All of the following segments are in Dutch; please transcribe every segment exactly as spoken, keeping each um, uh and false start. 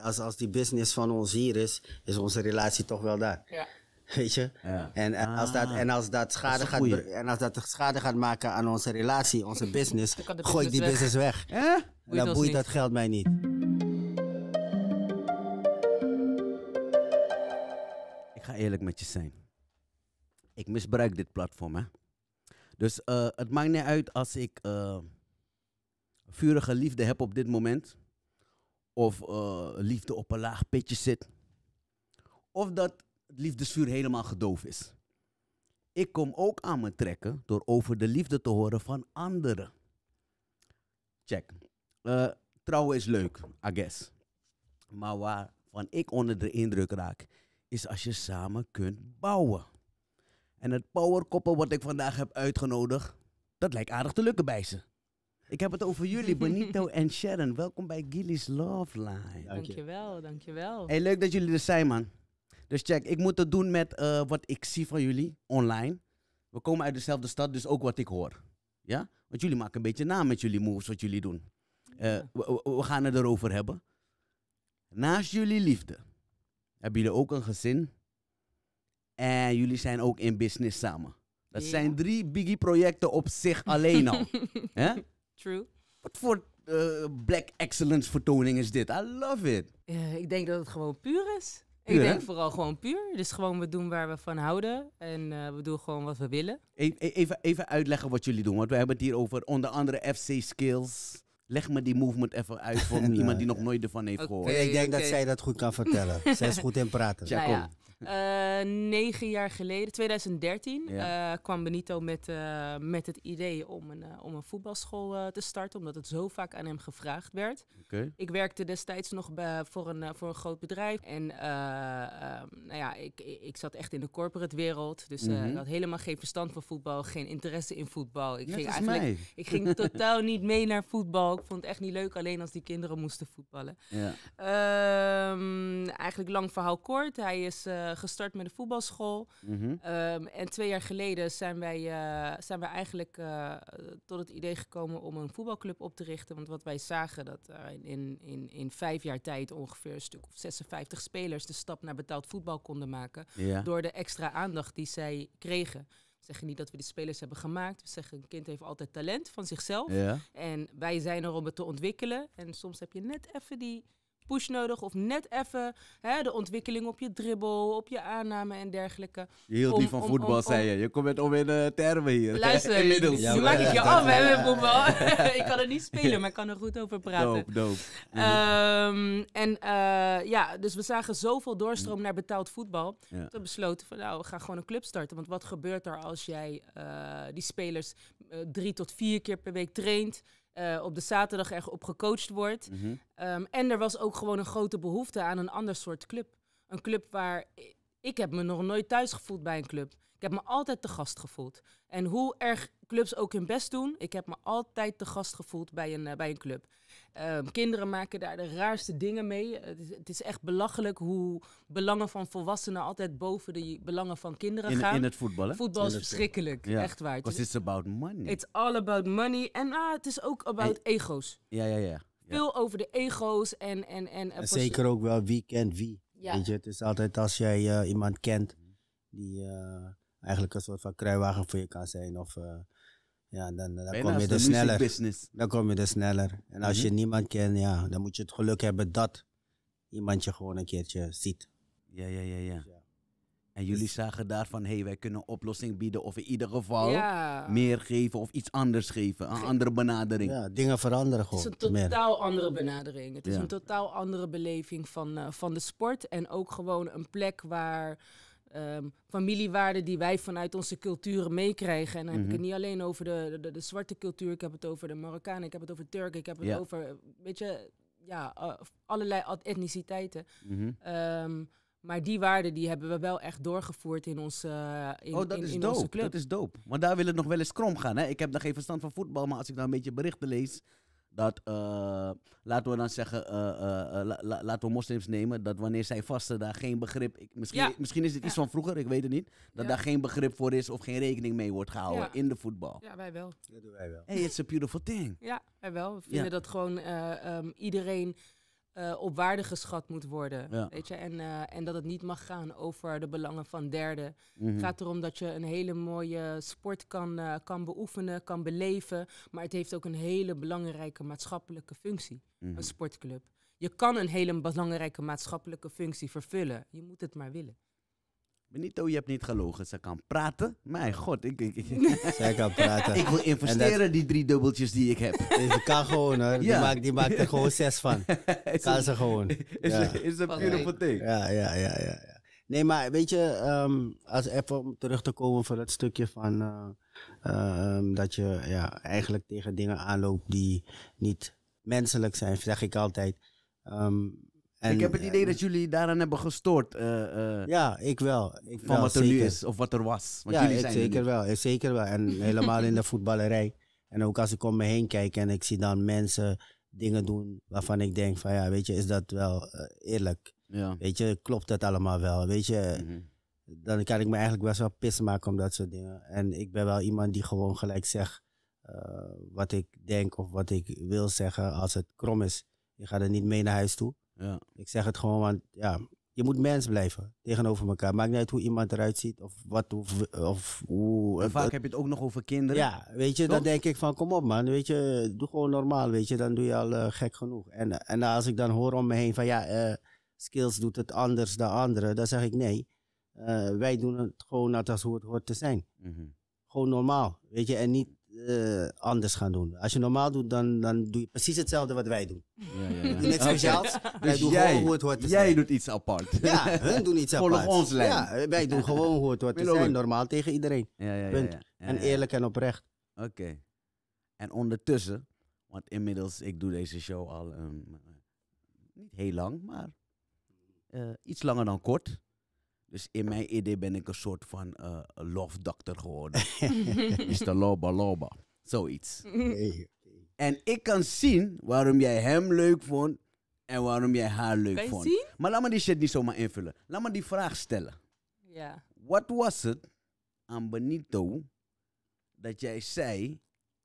als, als die business van ons hier is, is onze relatie toch wel daar. Ja. Weet je? Ja. En, en, als dat, en, als dat schade Dat is een gaat, goeie. bre- en als dat schade gaat maken aan onze relatie, onze business, Dan kan de gooi ik die business business weg. Eh? En Boeit dan ons boeit niet. dat geld mij niet. Ik ga eerlijk met je zijn. Ik misbruik dit platform, hè. Dus eh, het maakt niet uit als ik eh, vurige liefde heb op dit moment. Of eh, liefde op een laag pitje zit. Of dat het liefdesvuur helemaal gedoofd is. Ik kom ook aan me trekken door over de liefde te horen van anderen. Check. Eh, trouwen is leuk, I guess. Maar waarvan ik onder de indruk raak, is als je samen kunt bouwen. En het powerkoppel wat ik vandaag heb uitgenodigd, dat lijkt aardig te lukken bij ze. Ik heb het over jullie, Benito en Sharon. Welkom bij Gilly's Love Line. Dank je. Dankjewel, dankjewel. Hey, leuk dat jullie er zijn, man. Dus check, ik moet het doen met eh, wat ik zie van jullie online. We komen uit dezelfde stad, dus ook wat ik hoor. Ja? Want jullie maken een beetje naam met jullie moves, wat jullie doen. Eh, Ja. we, we- we gaan het erover hebben. Naast jullie liefde, hebben jullie ook een gezin. En jullie zijn ook in business samen. Dat Ja. zijn drie biggie projecten op zich alleen al. Hè? True. Wat voor eh, black excellence vertoning is dit? I love it. Ja, ik denk dat het gewoon puur is. Puur, ik hè? denk vooral gewoon puur. Dus gewoon we doen waar we van houden. En eh, we doen gewoon wat we willen. E- e- Even, even uitleggen wat jullie doen, want we hebben het hier over onder andere F C Skills. Leg me die movement even uit voor Nee. iemand die nog nooit ervan heeft Oké. gehoord. Ik denk dat oké. zij dat goed kan vertellen. Zij is goed in praten. Ja, Nou kom. ja, eh, negen jaar geleden, twintig dertien, Ja. eh, kwam Benito met, eh, met het idee om een, eh, om een voetbalschool eh, te starten. Omdat het zo vaak aan hem gevraagd werd. Oké. Ik werkte destijds nog bij, voor, een, eh, voor een groot bedrijf. En eh, eh, nou ja, ik, ik zat echt in de corporate wereld. Dus eh, Mhm. ik had helemaal geen verstand van voetbal, geen interesse in voetbal. Ik Net ging als eigenlijk mij. ik ging totaal niet mee naar voetbal. Ik vond het echt niet leuk, alleen als die kinderen moesten voetballen. Ja. Ehm, eigenlijk lang verhaal kort. Hij is eh, gestart met een voetbalschool. Mhm. Ehm, en twee jaar geleden zijn wij, eh, zijn wij eigenlijk eh, tot het idee gekomen om een voetbalclub op te richten. Want wat wij zagen, dat uh, in, in, in vijf jaar tijd ongeveer een stuk of zesenvijftig spelers de stap naar betaald voetbal konden maken. Ja. Door de extra aandacht die zij kregen. We zeggen niet dat we die spelers hebben gemaakt. We zeggen een kind heeft altijd talent van zichzelf. Ja. En wij zijn er om het te ontwikkelen. En soms heb je net even die push nodig. Of net even hè, de ontwikkeling op je dribbel, op je aanname en dergelijke. Je hield Om- niet van om- voetbal, om- zei je. Je komt met om in uh, termen hier. Luister, Inmiddels. Ja, nu maar- maak ik je ja, af dat- hè, met voetbal. Ik kan het niet spelen, maar ik kan er goed over praten. Dope, dope. Ehm, en eh, ja, dus we zagen zoveel doorstroom naar betaald voetbal. Ja. Toen besloten van nou, we gaan gewoon een club starten. Want wat gebeurt er als jij eh, die spelers eh, drie tot vier keer per week traint, eh, op de zaterdag erop gecoacht wordt. Mhm. Ehm, en er was ook gewoon een grote behoefte aan een ander soort club. Een club waar ik, ik heb me nog nooit thuis gevoeld bij een club. Ik heb me altijd te gast gevoeld. En hoe erg clubs ook hun best doen, ik heb me altijd te gast gevoeld bij een, eh, bij een club. Ehm, kinderen maken daar de raarste dingen mee. Het is, het is echt belachelijk hoe belangen van volwassenen altijd boven de belangen van kinderen In, gaan. in het voetbal, hè? Voetbal is In het- verschrikkelijk, Ja. echt waar. Het Because is, it's about money. it's all about money en ah, het is ook about ego's. Ja, ja, ja. ja. Veel over de ego's en... en, en, En voor- zeker ook wel wie kent wie. Ja. Weet je, het is altijd als jij eh, iemand kent die eh, eigenlijk een soort van kruiwagen voor je kan zijn. Of uh, ja, dan, dan Bijna kom je als de er sneller. muziekbusiness. Dan kom je er sneller. En als Mhm. je niemand kent, ja, dan moet je het geluk hebben dat iemand je gewoon een keertje ziet. Ja, ja, ja, ja. Ja. En jullie zagen daarvan, hé, hey, wij kunnen een oplossing bieden. Of in ieder geval Ja. meer geven of iets anders geven. Een Ge- andere benadering. Ja, dingen veranderen Het is gewoon. een meer. totaal andere benadering. Het is Ja. een totaal andere beleving van, eh, van de sport. En ook gewoon een plek waar ehm, familiewaarden die wij vanuit onze culturen meekrijgen. En dan heb ik Mhm. het niet alleen over de, de, de zwarte cultuur. Ik heb het over de Marokkanen. Ik heb het over Turken. Ik heb het Ja. over, weet je, ja, eh, allerlei etniciteiten. Mhm. Ehm, maar die waarden die hebben we wel echt doorgevoerd in onze, eh, in, Oh, dat in, is in onze dope. club. Dat is dope. Maar daar wil het nog wel eens krom gaan. Hè? Ik heb nog geen verstand van voetbal, maar als ik dan een beetje berichten lees, dat, eh, laten we dan zeggen, eh, eh, eh, la- la- laten we moslims nemen, dat wanneer zij vasten, daar geen begrip, ik, misschien, Ja. misschien is het iets Ja. van vroeger, ik weet het niet, dat Ja. daar geen begrip voor is of geen rekening mee wordt gehouden Ja. in de voetbal. Ja, wij wel. Dat doen wij wel. Hey, it's a beautiful thing. Ja, wij wel. We vinden Ja. dat gewoon eh, ehm, iedereen uh, op waarde geschat moet worden. Ja. Weet je? En, uh, en dat het niet mag gaan over de belangen van derden. Mm-hmm. Het gaat erom dat je een hele mooie sport kan, uh, kan beoefenen, kan beleven. Maar het heeft ook een hele belangrijke maatschappelijke functie, Mm-hmm. een sportclub. Je kan een hele belangrijke maatschappelijke functie vervullen. Je moet het maar willen. Benito, je hebt niet gelogen. Ze kan praten. Mijn god, ik, ik, ik, Zij kan praten. ik wil investeren dat, die drie dubbeltjes die ik heb. Deze kan gewoon hoor. Die, Ja. maakt, die maakt er gewoon zes van. Kan ze gewoon. Is Ja. is een beautiful thing. Ja, ja, ja, ja, ja. Nee, maar weet je, um, als even om terug te komen voor het stukje van uh, uh, um, dat je ja, eigenlijk tegen dingen aanloopt die niet menselijk zijn, zeg ik altijd. Um, En, ik heb het idee dat jullie daaraan hebben gestoord. Uh, uh, ja, ik wel. Ik van wel, wat er zeker. nu is of wat er was. Want ja, jullie ik zijn zeker er wel. Ik zeker wel. En helemaal in de voetballerij. En ook als ik om me heen kijk en ik zie dan mensen dingen doen waarvan ik denk van ja, weet je, is dat wel uh, eerlijk? Ja. Weet je, klopt dat allemaal wel? Weet je, Mm-hmm. dan kan ik me eigenlijk best wel pis maken om dat soort dingen. En ik ben wel iemand die gewoon gelijk zegt uh, wat ik denk of wat ik wil zeggen als het krom is. Je gaat er niet mee naar huis toe. Ja. Ik zeg het gewoon, want ja, je moet mens blijven tegenover elkaar. Maakt niet uit hoe iemand eruit ziet of wat of, of hoe. En vaak heb je het ook nog over kinderen. Ja, weet je, Toch? dan denk ik van kom op man, weet je, doe gewoon normaal, weet je, dan doe je al uh, gek genoeg. En, en als ik dan hoor om me heen van ja, uh, Skills doet het anders dan anderen, dan zeg ik nee. Uh, wij doen het gewoon net als hoe het hoort te zijn. Mm-hmm. Gewoon normaal, weet je, en niet uh, anders gaan doen. Als je normaal doet, dan, dan doe je precies hetzelfde wat wij doen. Ja, ja, ja. Doe niks speciaals. Wij Dus doen jij, gewoon hoe het hoort te jij zijn. doet iets apart. Ja, hun doen iets Volg aparts. ons lijn. Ja, wij doen gewoon hoe het hoort te Wil zijn. ook. Normaal tegen iedereen. Ja, ja, ja, Punt. ja. Ja, En ja. eerlijk en oprecht. Oké. Okay. En ondertussen, want inmiddels, ik doe deze show al um, niet heel lang, maar uh, iets langer dan kort. Dus in mijn idee ben ik een soort van uh, love doctor geworden. mister Loba Loba. Zoiets. Hey. En ik kan zien waarom jij hem leuk vond en waarom jij haar leuk Kan je vond. zien? Maar laat me die shit niet zomaar invullen. Laat me die vraag stellen. Ja. Wat was het aan Benito dat jij zei...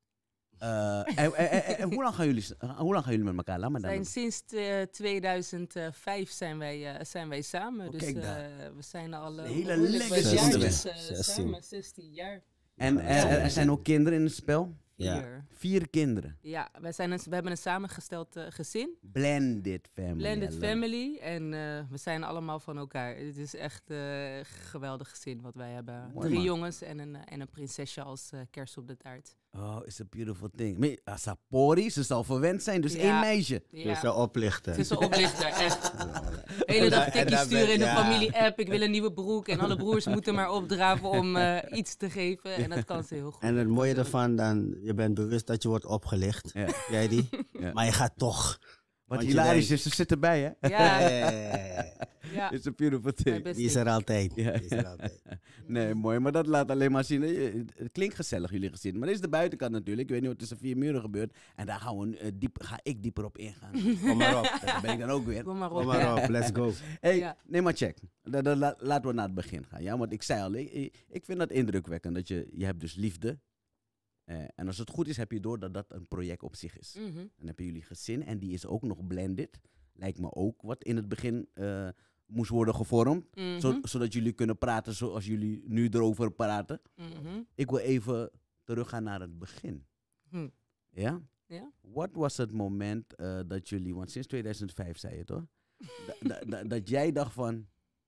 Uh, en, en, en, en hoe lang gaan jullie, uh, hoe lang gaan jullie met elkaar? Laat me dan Zijn sinds uh, tweeduizend vijf zijn wij, uh, zijn wij samen. Oh, dus kijk uh, daar. we zijn al uh, Een hele behoorlijk wat legacy. jaartjes, uh, zestien. samen, zestien jaar. En Ja, er, er ja. zijn ook kinderen in het spel? Ja. Vier. Vier kinderen. Ja, wij zijn een, we hebben een samengesteld uh, gezin. Blended family. Blended I love it. family. En uh, we zijn allemaal van elkaar. Het is echt uh, een geweldig gezin wat wij hebben. Mooi, Drie man. jongens en een, en een prinsesje als uh, kers op de taart. Oh, it's a beautiful thing. Maar Asapori, ze zal verwend zijn, dus Ja. één meisje. Dus Ja, ze oplichten. het is een oplichter, echt. De hele En dag dan- en tikjes dan sturen ben- in de ja. familie-app. Ik wil een nieuwe broek. En alle broers moeten maar opdraven om uh, iets te geven. En dat kan ze heel goed. En het mooie ervan, dan, je bent bewust dat je wordt opgelicht. Ja. Jij die? Ja. Maar je gaat toch. Wat Want je hilarisch denkt- is, ze zit erbij, hè? Ja, Eh, ja. It's a beautiful Mijn thing. best die is er altijd. Ja. Die is er altijd. Nee, mooi, maar dat laat alleen maar zien. eh, Het klinkt gezellig, jullie gezien. Maar dit is de buitenkant natuurlijk. Ik weet niet wat tussen vier muren gebeurt. En daar gaan we, uh, diep, ga ik dieper op ingaan. Kom maar op. Daar ben ik dan ook weer. Kom maar op. Kom maar op. Let's go. Hey, Ja. nee, maar check. Da- da- la- laten we naar het begin gaan. Ja? Want ik zei al, ik, ik vind dat indrukwekkend. Dat je, je hebt dus liefde. Eh, en als het goed is, heb je door dat dat een project op zich is. Mhm. Dan hebben jullie gezin en die is ook nog blended. Lijkt me ook wat in het begin uh, moest worden gevormd. Mhm. Zo, zodat jullie kunnen praten zoals jullie nu erover praten. Mhm. Ik wil even teruggaan naar het begin. Hm. Ja? Ja. Wat was het moment uh, dat jullie, want sinds tweeduizend vijf zei je toch? Da- da- da- dat jij dacht van,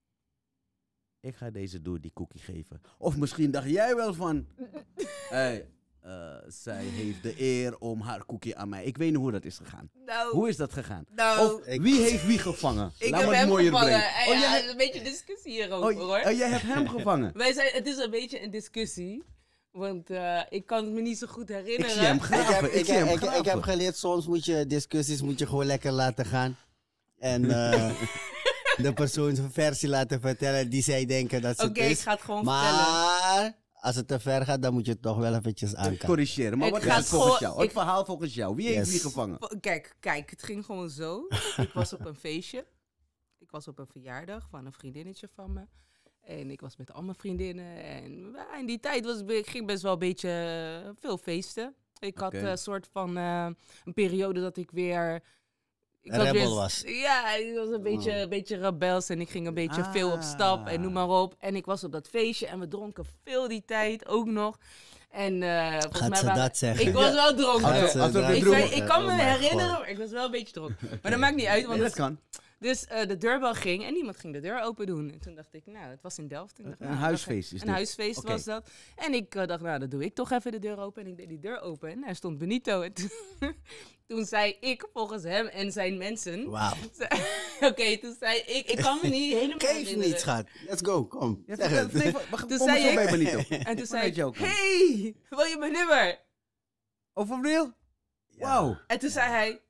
ik ga deze door die cookie geven. Of misschien dacht jij wel van, hey, uh, zij heeft de eer om haar cookie aan mij. Ik weet niet hoe dat is gegaan. Nou, Hoe is dat gegaan? nou Of wie heeft wie gevangen? ik Laat heb me het hem mooier gevangen. brengen. Eh, Oh, ja, jij, het is een beetje discussie hierover, oh, hoor. oh, jij hebt hem gevangen. Wij zijn, het is een beetje een discussie. Want uh, ik kan het me niet zo goed Ik herinneren. zie hem Ik heb, graven. Ik, ik, zie hem ik, ik heb graven. geleerd, soms moet je discussies moet je gewoon lekker laten gaan. En uh, de persoon zijn versie laten vertellen die zij denken dat ze Oké, het ik is. ga het gewoon vertellen. Maar als het te ver gaat, dan moet je het toch wel eventjes aankijken. Corrigeren. Maar Het wat is gaat het volgens gewoon- jou? Het ik- verhaal volgens jou. Wie heeft Yes. wie gevangen? Kijk, kijk, het ging gewoon zo. Ik was op een feestje. Ik was op een verjaardag van een vriendinnetje van me. En ik was met al mijn vriendinnen. En ja, in die tijd was, ik ging best wel een beetje uh, veel feesten. Ik had Oké. een soort van uh, een periode dat ik weer Ik Een had rebel weer- was. Ja, ik was een beetje, Oh. een beetje rebels en ik ging een beetje Ah. veel op stap en noem maar op. En ik was op dat feestje en we dronken veel die tijd ook nog. En eh volgens Gaat mij ze waren- dat zeggen? Ik was wel dronken. Alsof- alsof je ik, dronken- weet- ik kan me Oh mijn herinneren, God. maar ik was wel een beetje dronken. Maar dat maakt niet uit, want Nee, dat het- kan. dus eh, de deurbel ging en niemand ging de deur open doen. En toen dacht ik, nou, het was in Delft. Toen dacht ik, Een nou, huisfeest is Een dit. huisfeest Oké. was dat. En ik eh, dacht, nou, dan doe ik toch even de deur open. En ik deed die deur open en daar stond Benito. En toen, toen zei ik, volgens hem en zijn mensen... Wauw. zei- Oké, toen zei ik, ik kan me niet helemaal Geef herinneren. niet, schat. Let's go, kom. Ja, Zeg vertel- het. nee, wacht, Toen kom zei zo ik- bij Benito. En toen zei Vanuit ik, jouw kant. hey, wil je mijn nummer? Oh, for real? Ja. Wauw. En toen zei hij,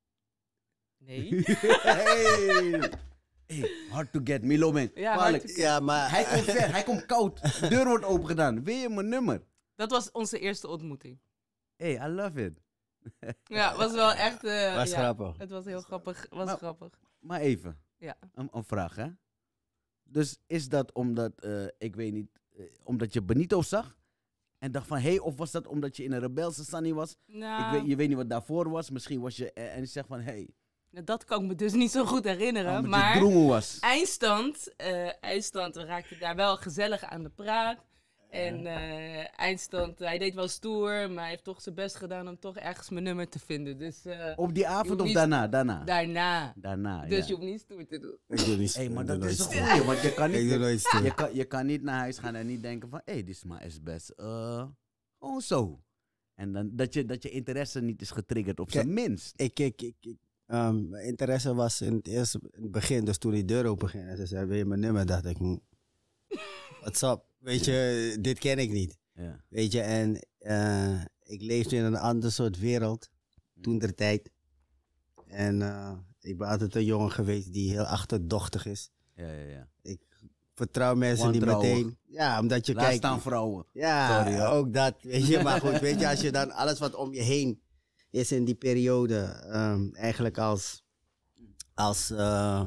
nee. Hey. Hey, hard to get, Milo man. Ja, Kwalijk. hard to Ja, maar... Hij komt ver, hij komt koud. De deur wordt open gedaan. Wil je mijn nummer? Dat was onze eerste ontmoeting. Hey, I love it. Ja, was wel echt... eh, Was ja, grappig. Het was heel grappig. Was Maar- grappig. Maar even, Ja. een, een vraag hè. Dus is dat omdat, eh, ik weet niet, eh, omdat je Benito zag? En dacht van, hé, hey, of was dat omdat je in een rebelse Sunny was? Nou, Ik weet, je weet niet wat daarvoor was. Misschien was je, eh, en je zegt van, hé, hey, dat kan ik me dus niet zo goed herinneren. omdat maar je droemen was. eindstand, eh, eindstand, we raakten daar wel gezellig aan de praat. En eh, eindstand, hij deed wel stoer, maar hij heeft toch zijn best gedaan om toch ergens mijn nummer te vinden. Dus eh, Op die avond hoeft of niet- daarna? Daarna. daarna. Daarna, Dus ja. je hoeft niet stoer te doen. Ik doe niet Hé, maar ik dat doe is nooit een stoer. goeie, want je kan niet... Ik doe nooit stoer. Je kan, je kan niet naar huis gaan en niet denken van, hé, hey, dit is maar is best. eh gewoon zo. En dan, dat, je, dat je interesse niet is getriggerd, op zijn minst. Ik, ik, ik, ik ehm, mijn interesse was in het eerste in het begin, dus toen die deur open ging en ze zei, wil je mijn nummer? Dacht ik, hm, what's up? Weet je, dit ken ik niet. Ja. Weet je, en eh, ik leefde in een ander soort wereld, toen der tijd. En eh, ik ben altijd een jongen geweest die heel achterdochtig is. Ja, ja, ja. Ik vertrouw mensen niet Wantrouwig. meteen. Ja, omdat je Laat kijkt... staan vrouwen. Ja, Sorry, hoor. ook dat. Weet je, maar goed, weet je, als je dan alles wat om je heen is in die periode, ehm, eigenlijk als, als eh,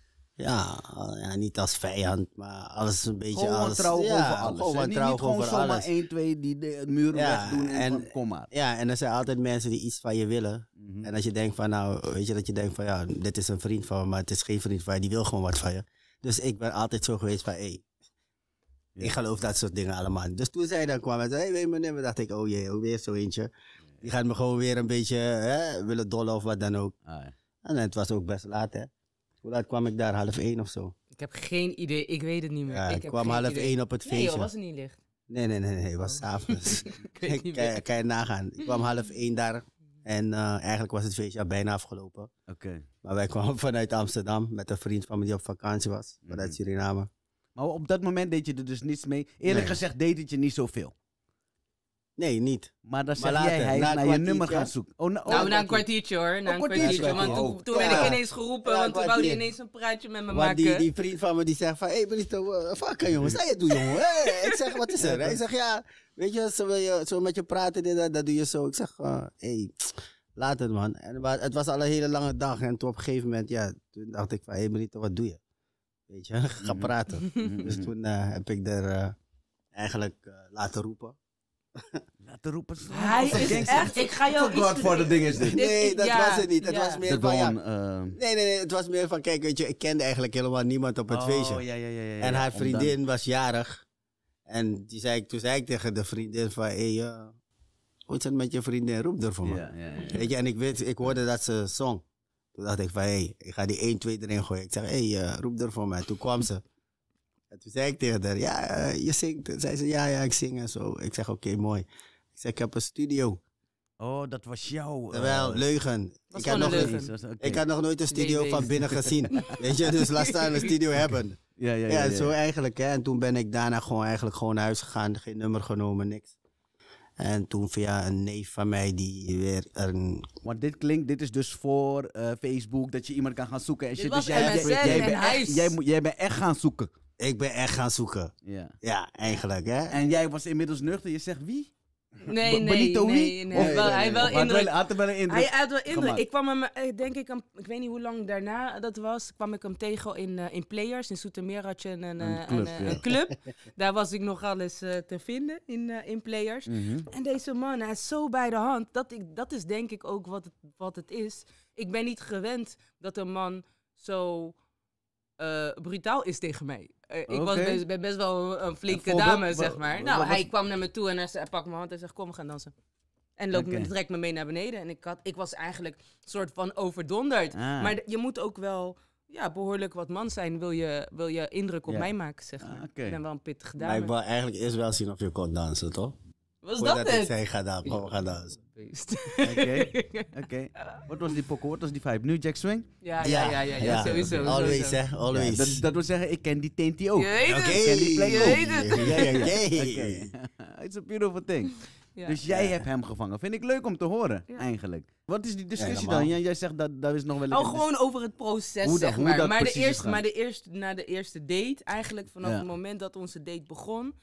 ja, eh, ja, niet als vijand, maar als een beetje Gewoon als... wantrouwen ja, over alles. Gewoon hè? Niet, wantrouwen niet gewoon over zomaar alles. één, twee die de muren Ja, wegdoen en, en- van, kom maar. Ja, en er zijn altijd mensen die iets van je willen. Mhm. En als je denkt van, nou, weet je, dat je denkt van, ja, dit is een vriend van me, maar het is geen vriend van je, die wil gewoon wat van je. Dus ik ben altijd zo geweest van, hé, hey, Ja. ik geloof dat soort dingen allemaal. Dus toen zij dan kwam en zei, hey, weet je mijn nummer? Dacht ik, oh jee, ook weer zo eentje. Die gaat me gewoon weer een beetje hè, willen dollen of wat dan ook. Ah, ja. En het was ook best laat, hè. Hoe laat kwam ik daar? Half één of zo? Ik heb geen idee, ik weet het niet meer. Ja, ik, ik heb kwam geen half idee. één op het Nee joh, feestje. was het niet licht. Nee, nee, nee, nee, het was Oh. 's avonds. Ik weet niet kan, meer. je- kan je nagaan. Ik kwam half één daar. En eh, eigenlijk was het feestje al bijna afgelopen. Oké. Maar wij kwamen vanuit Amsterdam met een vriend van me die op vakantie was. Mhm. Vanuit Suriname. Maar op dat moment deed je er dus niets mee. Eerlijk Nee. gezegd deed het je niet zoveel. Nee, niet. Maar dan Maar zeg jij, later, hij na is een naar je kwartiertje. nummer gaan zoeken. Oh, na, oh, Nou, na oké. een kwartiertje hoor, na een kwartiertje. kwartiertje. Want toen, Oh. toen werd Ja. ik ineens geroepen, Ja, want toen wou hij kwartier. ineens een praatje met me Maar maken. die, die vriend van me die zegt van, hé hey, Benito, uh, fuck jongen, sta je doen jongen. Hey, ik zeg, wat is er? Hij zegt, ja, weet je, zo, wil je, zo met je praten, dit, dat, dat doe je zo. Ik zeg, hé, hey, laat het man. En, maar het was al een hele lange dag en toen op een gegeven moment, ja, toen dacht ik van, hé hey, Benito, wat doe je? Weet je, ga Mhm. praten. Mhm, Dus mhm. toen uh, heb ik er uh, eigenlijk uh, laten roepen. Laten roepen. Hij Wat een is gangster. echt, ik ga jou Wat God voor de ding is dit. Dit- Nee, dat ja, was het niet. Het ja. was meer De van, ja, Don. eh, nee, nee, nee, het was meer van, kijk, weet je, ik kende eigenlijk helemaal niemand op het oh, feestje. Ja, ja, ja, ja, En ja, haar om vriendin was jarig. En die zei, ik- toen zei ik tegen de vriendin van, hé, hey, uh, hoe is het met je vriendin? Roep er voor Dan, me. ja, ja, ja. Weet je, en ik, weet, ik hoorde dat ze zong. Toen dacht ik van, hé, hey, ik ga die één, twee erin gooien. Ik zeg, hé, hey, uh, roep er voor me. Toen kwam ze. En toen zei ik tegen haar, ja, uh, je zingt. Toen zei ze, ja, ja, ik zing en zo. Ik zeg, oké, mooi. Ik zeg, ik heb een studio. Oh, dat was jou. eh, Terwijl, leugen. Was Ik had, gewoon nog, een leugen. Jezus, oké. ik had nog nooit een studio Nee, van nee. binnen gezien. Weet je, dus laat staan een studio hebben. Ja, ja, ja. Ja, ja, zo ja. eigenlijk. Hè. En toen ben ik daarna gewoon, eigenlijk gewoon naar huis gegaan. Geen nummer genomen, niks. En toen via een neef van mij die weer een... Want dit klinkt, dit is dus voor eh, Facebook, dat je iemand kan gaan zoeken. En Dit shit. was Dus jij, M S N jij, en bent huis. echt, jij, moet- jij bent echt gaan zoeken. Ik ben echt gaan zoeken. Ja. Ja, eigenlijk hè. En jij was inmiddels nuchter. Je zegt wie? Nee, B- nee, Benito nee, wie? nee. Of- Hij wel- hij Of wel had indruk. wel- had er wel een indruk. Hij had wel indruk. gemaakt. Ik kwam hem, eh, denk ik, een- ik weet niet hoe lang daarna dat was, kwam ik hem tegen in, eh, in Players. In Zoetermeer had je een, een, Een eh, club, een, eh, ja. een club. Daar was ik nogal eens eh, te vinden in, eh, in Players. Mhm. En deze man, hij is zo bij de hand. Dat, ik, dat is denk ik ook wat het, wat het is. Ik ben niet gewend dat een man zo eh, brutaal is tegen mij. Eh, ik was Oké. best, ben best wel een, een flinke Een voorbeeld? dame, zeg Wa- maar. wa- Nou, wat hij was- kwam naar me toe en hij, zei, hij pakt mijn hand en zegt, kom, we gaan dansen. En loopt Oké. me, trekt me mee naar beneden. En ik, had, ik was eigenlijk een soort van overdonderd. Ah. Maar d- je moet ook wel ja, behoorlijk wat man zijn, wil je, wil je indruk op Ja. mij maken, zeg Ah, maar. oké. Ik ben wel een pittige Maar dame. ik wil eigenlijk eerst wel zien of je kon dansen, toch? Was Voordat dat ik het? zei, ga dan, kom, we gaan dansen. Beest. Oké, oké. Wat was die pokoe? Wat was die vibe? New Jack Swing? Ja, ja, ja, ja, ja, sowieso. Always, sowieso. hè? Always. Ja, dat, dat wil zeggen, ik ken die teentje ook. Je weet Oké. het. ken die plek Je ook. weet het. Ja, ja, ja. Oké. Oké. It's a beautiful thing. Ja. Dus jij Ja. hebt hem gevangen. Vind ik leuk om te horen, Ja. eigenlijk. Wat is die discussie Helemaal. dan? Jij, jij zegt dat daar is nog wel een... Oh, gewoon over het proces, Hoe dat- zeg hoe maar. dat Maar, de precies is eerste, gegaan. maar de eerste, na de eerste date, eigenlijk vanaf Ja. het moment dat onze date begon...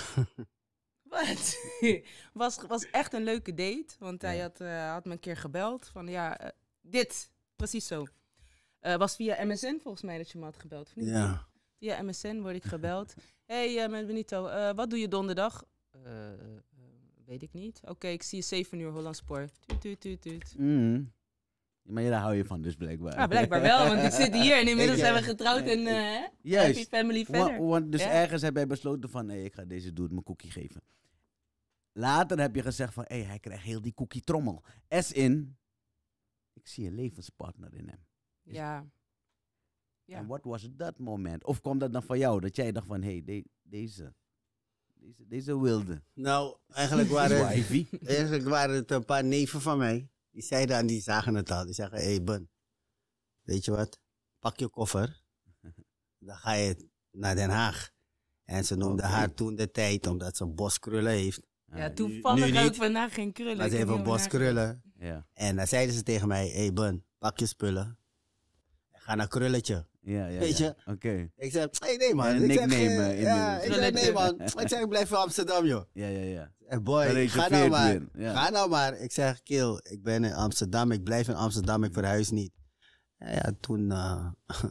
Wat? was, was echt een leuke date. Want hij Ja. had, eh, had me een keer gebeld van ja, eh, dit, precies zo. Eh, was via M S N volgens mij dat je me had gebeld. Of niet? Ja. Via M S N word ik gebeld. hey, eh, met Benito, eh, wat doe je donderdag? Eh, eh, weet ik niet. Oké, ik zie je zeven uur Hollandspoor. Tuut, tuut, tuut, tuut. Mhm. Maar ja, daar hou je van dus blijkbaar. Ah, blijkbaar wel, want ik zit hier en inmiddels Ik, zijn we eh, getrouwd en eh, Juist. happy family Wa- verder. Want dus Ja. ergens heb jij besloten van, hé, ik ga deze dude mijn cookie geven. Later heb je gezegd van, hé, hij krijgt heel die cookie trommel. As in, ik zie een levenspartner in hem. Ja. Ja. En wat was dat moment? Of kwam dat dan van jou, dat jij dacht van, hé, de- deze, deze, deze wilde. Nou, eigenlijk waren, Wifey. eigenlijk waren het een paar neven van mij. Die zeiden aan die zagen het al. Die zeggen, hé hey Ben, weet je wat? Pak je koffer. Dan ga je naar Den Haag. En ze noemde Oké. haar toen de tijd, omdat ze een bos krullen heeft. Ja, Ah, toevallig nu heb ik niet. vandaag geen krullen. Maar Ik ze heb heeft een niet bos over nagedacht. krullen. Ja, En dan zeiden ze tegen mij, hé hey Ben, pak je spullen. Ga naar Krulletje. ja, ja. Weet ja. je? Oké. Ik zei, hey, nee man. Een Ik zeg, nickname, eh, eh, ja, inmiddels. ik zei, nee man. Krulletje. Ik zeg, ik blijf in Amsterdam joh. Ja, ja, ja. En boy, Dan ga nou reserveert maar. weer, ja. Ga nou maar. Ik zeg, kill, ik ben in Amsterdam. Ik blijf in Amsterdam. Ik verhuis niet. Ja, ja toen... eh,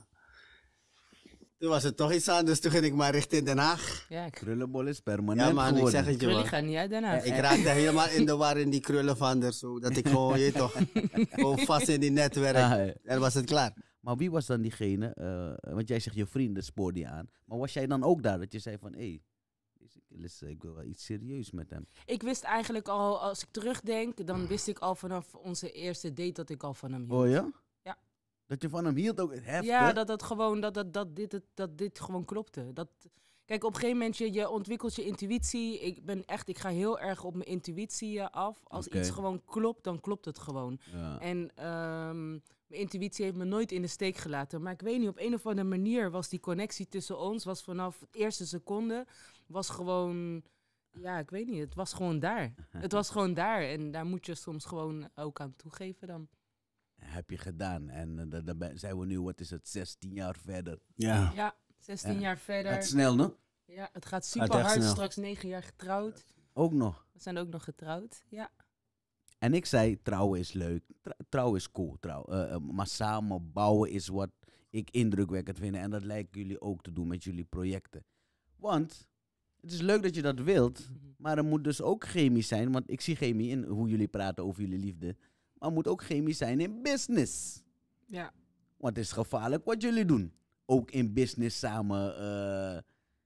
toen was het toch iets anders. Toen ging ik maar richting Den Haag. Ja, ik- Krullenbol is permanent Ja man, ik geworden. zeg het je krullen man. gaan niet uit daarna. Ik raakte helemaal in de war in die krullen van haar. Zodat ik gewoon, je weet toch, gewoon vast in die netwerk. Ah, ja. En was het klaar. Maar wie was dan diegene, eh, want jij zegt je vrienden spoorde je aan. Maar was jij dan ook daar, dat je zei van, hé, hey, deze kill is, eh, ik wil wel iets serieus met hem. Ik wist eigenlijk al, als ik terugdenk, dan wist ik al vanaf onze eerste date dat ik al van hem hield. Oh ja? Ja. Dat je van hem hield ook, heftig. Ja, dat het gewoon, dat, dat, dat, dit, het- dat dit gewoon klopte. Dat, kijk, op een gegeven moment, je, je ontwikkelt je intuïtie. Ik ben echt, ik ga heel erg op mijn intuïtie eh, af. Als Oké. iets gewoon klopt, dan klopt het gewoon. Ja. En ehm, mijn intuïtie heeft me nooit in de steek gelaten. Maar ik weet niet, op een of andere manier was die connectie tussen ons, was vanaf de eerste seconde, was gewoon, ja, ik weet niet, het was gewoon daar. Het was gewoon daar en daar moet je soms gewoon ook aan toegeven dan. Heb je gedaan. En eh, dan- dan ben- zijn we nu, wat is het, zestien jaar verder. Ja. Ja, zestien Ja. jaar verder. Gaat snel, no? Ja, het gaat Gaat super echt hard. snel. Straks negen jaar getrouwd. Ook nog. We zijn ook nog getrouwd. Ja. En ik zei, trouwen is leuk. Tr- trouwen is cool, trouw. Eh, eh, maar samen bouwen is wat ik indrukwekkend vind. En dat lijken jullie ook te doen met jullie projecten. Want het is leuk dat je dat wilt. Maar er moet dus ook chemie zijn. Want ik zie chemie in hoe jullie praten over jullie liefde. Maar er moet ook chemie zijn in business. Ja. Want het is gevaarlijk wat jullie doen. Ook in business samen eh,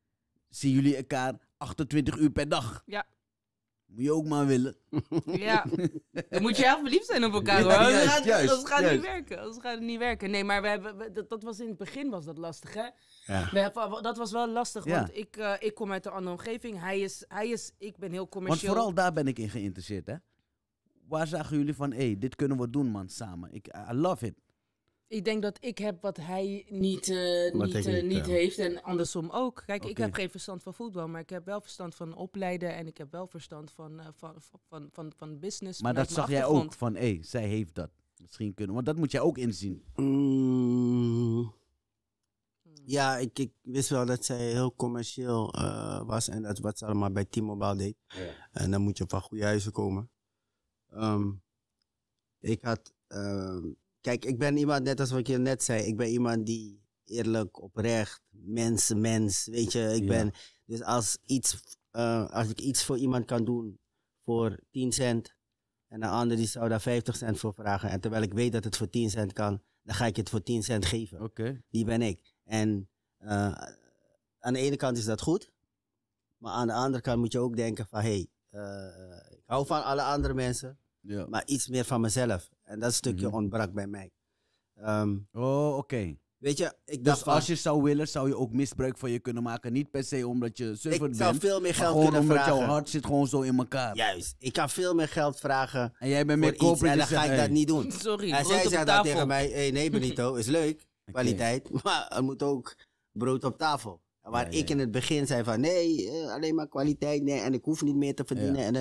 zien jullie elkaar achtentwintig uur per dag. Ja. Moet je ook maar willen. Ja. Dan moet je echt verliefd zijn op elkaar hoor. Ja, Anders juist, gaat, juist, anders gaat het niet juist. werken. Anders gaat het niet werken. Nee, maar we hebben, we- dat, dat was in het begin was dat lastig hè. Ja. We hebben, dat was wel lastig, Ja. want ik, eh, ik kom uit een andere omgeving. Hij is, hij is, ik ben heel Want commercieel. vooral daar ben ik in geïnteresseerd, hè. Waar zagen jullie van, hé, hey, dit kunnen we doen, man, samen. Ik, I love it. Ik denk dat ik heb wat hij niet, eh, Wat niet, ik eh, niet, niet ja. heeft en andersom ook. Kijk, ik Oké. heb geen verstand van voetbal, maar ik heb wel verstand van opleiden en ik heb wel verstand van, eh, van, van, van, van, van business. Maar dat vanuit zag mijn jij ook achtergrond. van, hé, hey, zij heeft dat. Misschien kunnen, want dat moet jij ook inzien. Mm, Ja, ik, ik wist wel dat zij heel commercieel uh, was en dat wat ze allemaal bij T-Mobile deed. Ja. En dan moet je van goede huizen komen. Um, ik had, uh, kijk, ik ben iemand, net als wat ik je net zei, ik ben iemand die eerlijk, oprecht, mens, mens, weet je, ik ja. ben, dus als iets, uh, als ik iets voor iemand kan doen voor tien cent en een ander die zou daar vijftig cent voor vragen en terwijl ik weet dat het voor tien cent kan, dan ga ik het voor tien cent geven. Okay. Die ben ik. En uh, aan de ene kant is dat goed, maar aan de andere kant moet je ook denken van, hé, hey, uh, ik hou van alle andere mensen, ja. maar iets meer van mezelf. En dat stukje mm-hmm. ontbrak bij mij. Um, oh, oké. Okay. Weet je, ik dus dacht van, als je zou willen, zou je ook misbruik van je kunnen maken. Niet per se omdat je surfer bent. Ik zou veel meer geld maar kunnen omdat vragen. Jouw hart zit gewoon zo in elkaar. Juist. Ik kan veel meer geld vragen. En jij bent meer corporate. En dan ga ik dat niet doen. Sorry, en zij zei dat tegen mij. Hey, nee Benito, is leuk. Kwaliteit. Okay. Maar er moet ook brood op tafel. Waar ja, ja, ja. ik in het begin zei van nee, alleen maar kwaliteit. Nee, en ik hoef niet meer te verdienen. Ja. En, uh,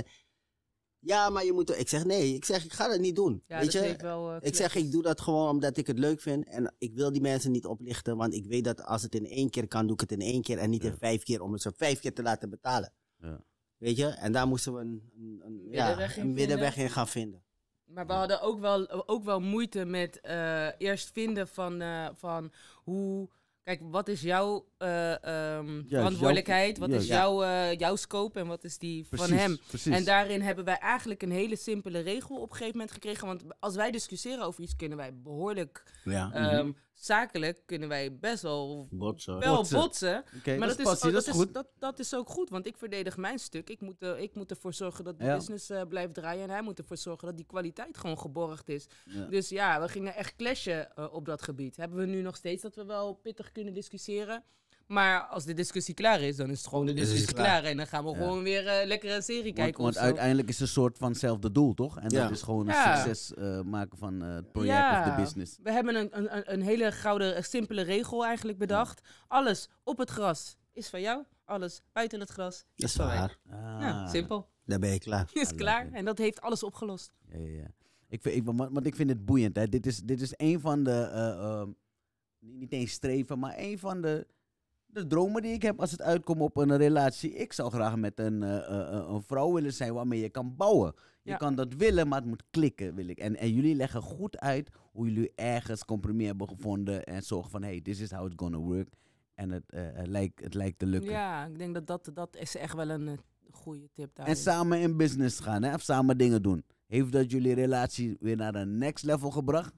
ja, maar je moet... Ik zeg nee, ik zeg ik ga dat niet doen. Ja, weet je? Wel, uh, ik zeg ik doe dat gewoon omdat ik het leuk vind. En ik wil die mensen niet oplichten. Want ik weet dat als het in één keer kan, doe ik het in één keer. En niet ja. in vijf keer om het zo vijf keer te laten betalen. Ja. Weet je? En daar moesten we een, een, een, middenweg, ja, in een middenweg in gaan vinden. Maar we hadden ook wel, ook wel moeite met uh, eerst vinden van, uh, van hoe... Kijk, wat is jouw uh, um, ja, verantwoordelijkheid? Wat ja, is jouw, uh, jouw scope en wat is die precies, van hem? Precies. En daarin hebben wij eigenlijk een hele simpele regel op een gegeven moment gekregen. Want als wij discussiëren over iets, kunnen wij behoorlijk ja. um, mm-hmm. zakelijk, kunnen wij best wel botsen. Wel botsen. botsen. Okay, maar dat, dat, is, is, passie, oh, dat, dat, is goed. Is, dat, dat is ook goed, want ik verdedig mijn stuk. Ik moet, uh, ik moet ervoor zorgen dat de ja. business uh, blijft draaien. En hij moet ervoor zorgen dat die kwaliteit gewoon geborgd is. Ja. Dus ja, we gingen echt clashen uh, op dat gebied. Hebben we nu nog steeds dat we wel pittig kunnen discussiëren. Maar als de discussie klaar is, dan is het gewoon de discussie klaar. klaar. En dan gaan we ja. gewoon weer uh, lekker een serie kijken. Want, want uiteindelijk is het een soort vanzelfde doel, toch? En ja. dat is gewoon ja. een succes uh, maken van uh, het project ja. of de business. We hebben een, een, een hele gouden, simpele regel eigenlijk bedacht. Ja. Alles op het gras is van jou. Alles buiten het gras is, is van waar. mij. Ah. Ja, simpel. Daar ben je klaar. Is klaar. En dat heeft alles opgelost. Ja, ja, ja. Ik vind, ik, want ik vind het boeiend. Hè. Dit, is, dit is een van de... Uh, uh, niet eens streven, maar een van de... De dromen die ik heb als het uitkomt op een relatie. Ik zou graag met een, uh, uh, een vrouw willen zijn waarmee je kan bouwen. Je ja. kan dat willen, maar het moet klikken, wil ik. En, en jullie leggen goed uit hoe jullie ergens compromis hebben gevonden. En zorgen van, hey, this is how it's gonna work. En het, uh, het, lijkt, het lijkt te lukken. Ja, ik denk dat dat, dat is echt wel een uh, goede tip daar. En samen in business gaan, hè? Of samen dingen doen. Heeft dat jullie relatie weer naar een next level gebracht?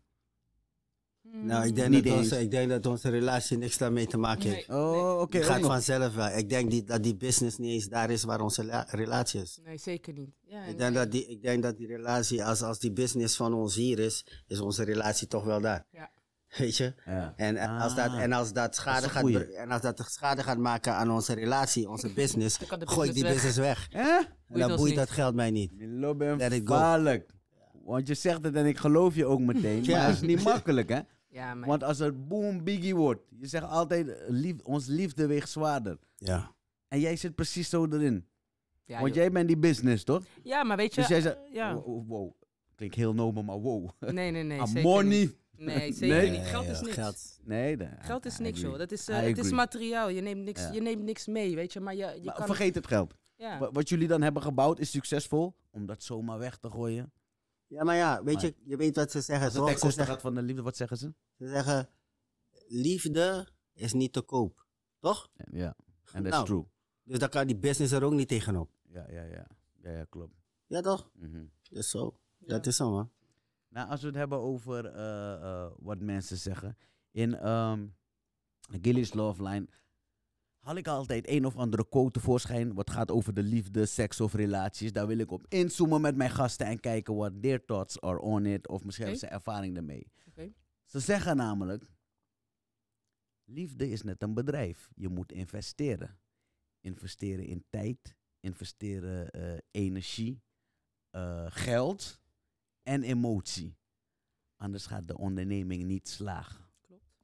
Nou, ik denk, dat onze, ik denk dat onze relatie niks daarmee te maken heeft. Nee. Oh, oké. Okay, het gaat vanzelf wel. Ik denk die, dat die business niet eens daar is waar onze la- relatie is. Nee, zeker niet. Ja, ik, denk dat die, ik denk dat die relatie, als, als die business van ons hier is, is onze relatie toch wel daar. Ja. Weet je? Ja. En, ah, als dat, en, als dat schade dat gaat, en als dat schade gaat maken aan onze relatie, onze business, gooi ik die weg. business weg. Eh? En dan boeit dat geld mij niet. Milo ben gevaarlijk. Want je zegt het en ik geloof je ook meteen. Ja. Maar dat is niet makkelijk, hè? Ja, maar... Want als het boom biggie wordt, je zegt altijd, lief, ons liefde weegt zwaarder. Ja. En jij zit precies zo erin. Ja, Want joh. jij bent die business, toch? Ja, maar weet je... Dus jij zegt, uh, ja. wow, wow, klinkt heel nobel, maar wow. Nee, nee, nee. Ah, money. Nee, zeker nee? niet. Geld is niks. Geld, nee, de, geld is niks, joh. Dat is, uh, het agree. is materiaal. Je neemt niks, ja. je neemt niks mee, weet je. Maar je, je maar kan... vergeet het geld. Ja. Wat, wat jullie dan hebben gebouwd is succesvol, om dat zomaar weg te gooien. Ja, maar ja, weet maar, je, je weet wat ze zeggen. Als het ten koste gaat van de liefde, wat zeggen ze? Ze zeggen, liefde is niet te koop. Toch? Ja, en dat nou, is true. Dus dan kan die business er ook niet tegenop. Ja, ja, ja. Ja, ja, klopt. Ja, toch? Mm-hmm. Dus zo. Ja. Dat is zo, man. Nou, als we het hebben over uh, uh, wat mensen zeggen. In um, Gilly's Love Line haal ik altijd een of andere quote tevoorschijn. Wat gaat over de liefde, seks of relaties. Daar wil ik op inzoomen met mijn gasten en kijken wat their thoughts are on it. Of misschien okay. hebben ze ervaring ermee. Okay. Ze zeggen namelijk, liefde is net een bedrijf. Je moet investeren. Investeren in tijd, investeren uh, energie, uh, geld en emotie. Anders gaat de onderneming niet slagen. Klopt.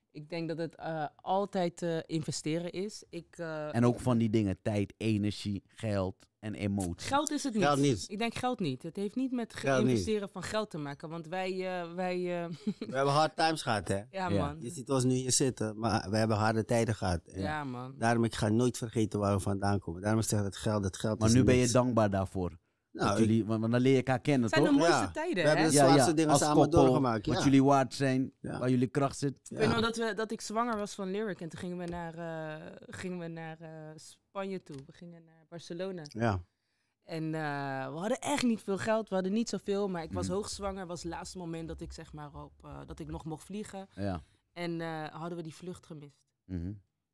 Ik denk dat het uh, altijd uh, investeren is. Ik, uh, En ook van die dingen, tijd, energie, geld en emotie. Geld is het niet. Geld niet. Ik denk geld niet. Het heeft niet met Geld investeren niet. van geld te maken. Want wij... Uh, wij uh, We hebben hard times gehad, hè? ja, Ja. man. Je ziet ons nu hier zitten, maar we hebben harde tijden gehad. En Ja, man. Daarom, ik ga nooit vergeten waar we vandaan komen. Daarom zeg ik het geld, het geld Maar is nu ben je niks. dankbaar daarvoor. Nou, Dat ik- jullie, want, want dan leer je elkaar kennen, Het zijn toch? de mooiste Ja. tijden, We hebben hè? de zwaarste dingen als samen koppel, doorgemaakt. wat Ja. jullie waard zijn, Ja. waar jullie kracht zit. Ik weet nog Ja. dat, we, dat ik zwanger was van Lyric en toen gingen we naar, uh, gingen we naar uh, Spanje toe. We gingen naar Barcelona. Ja. En uh, we hadden echt niet veel geld, we hadden niet zoveel, maar ik was Mhm. hoogzwanger. was het laatste moment dat ik zeg maar op, uh, dat ik nog mocht vliegen. Ja. En uh, hadden we die vlucht gemist. Mhm.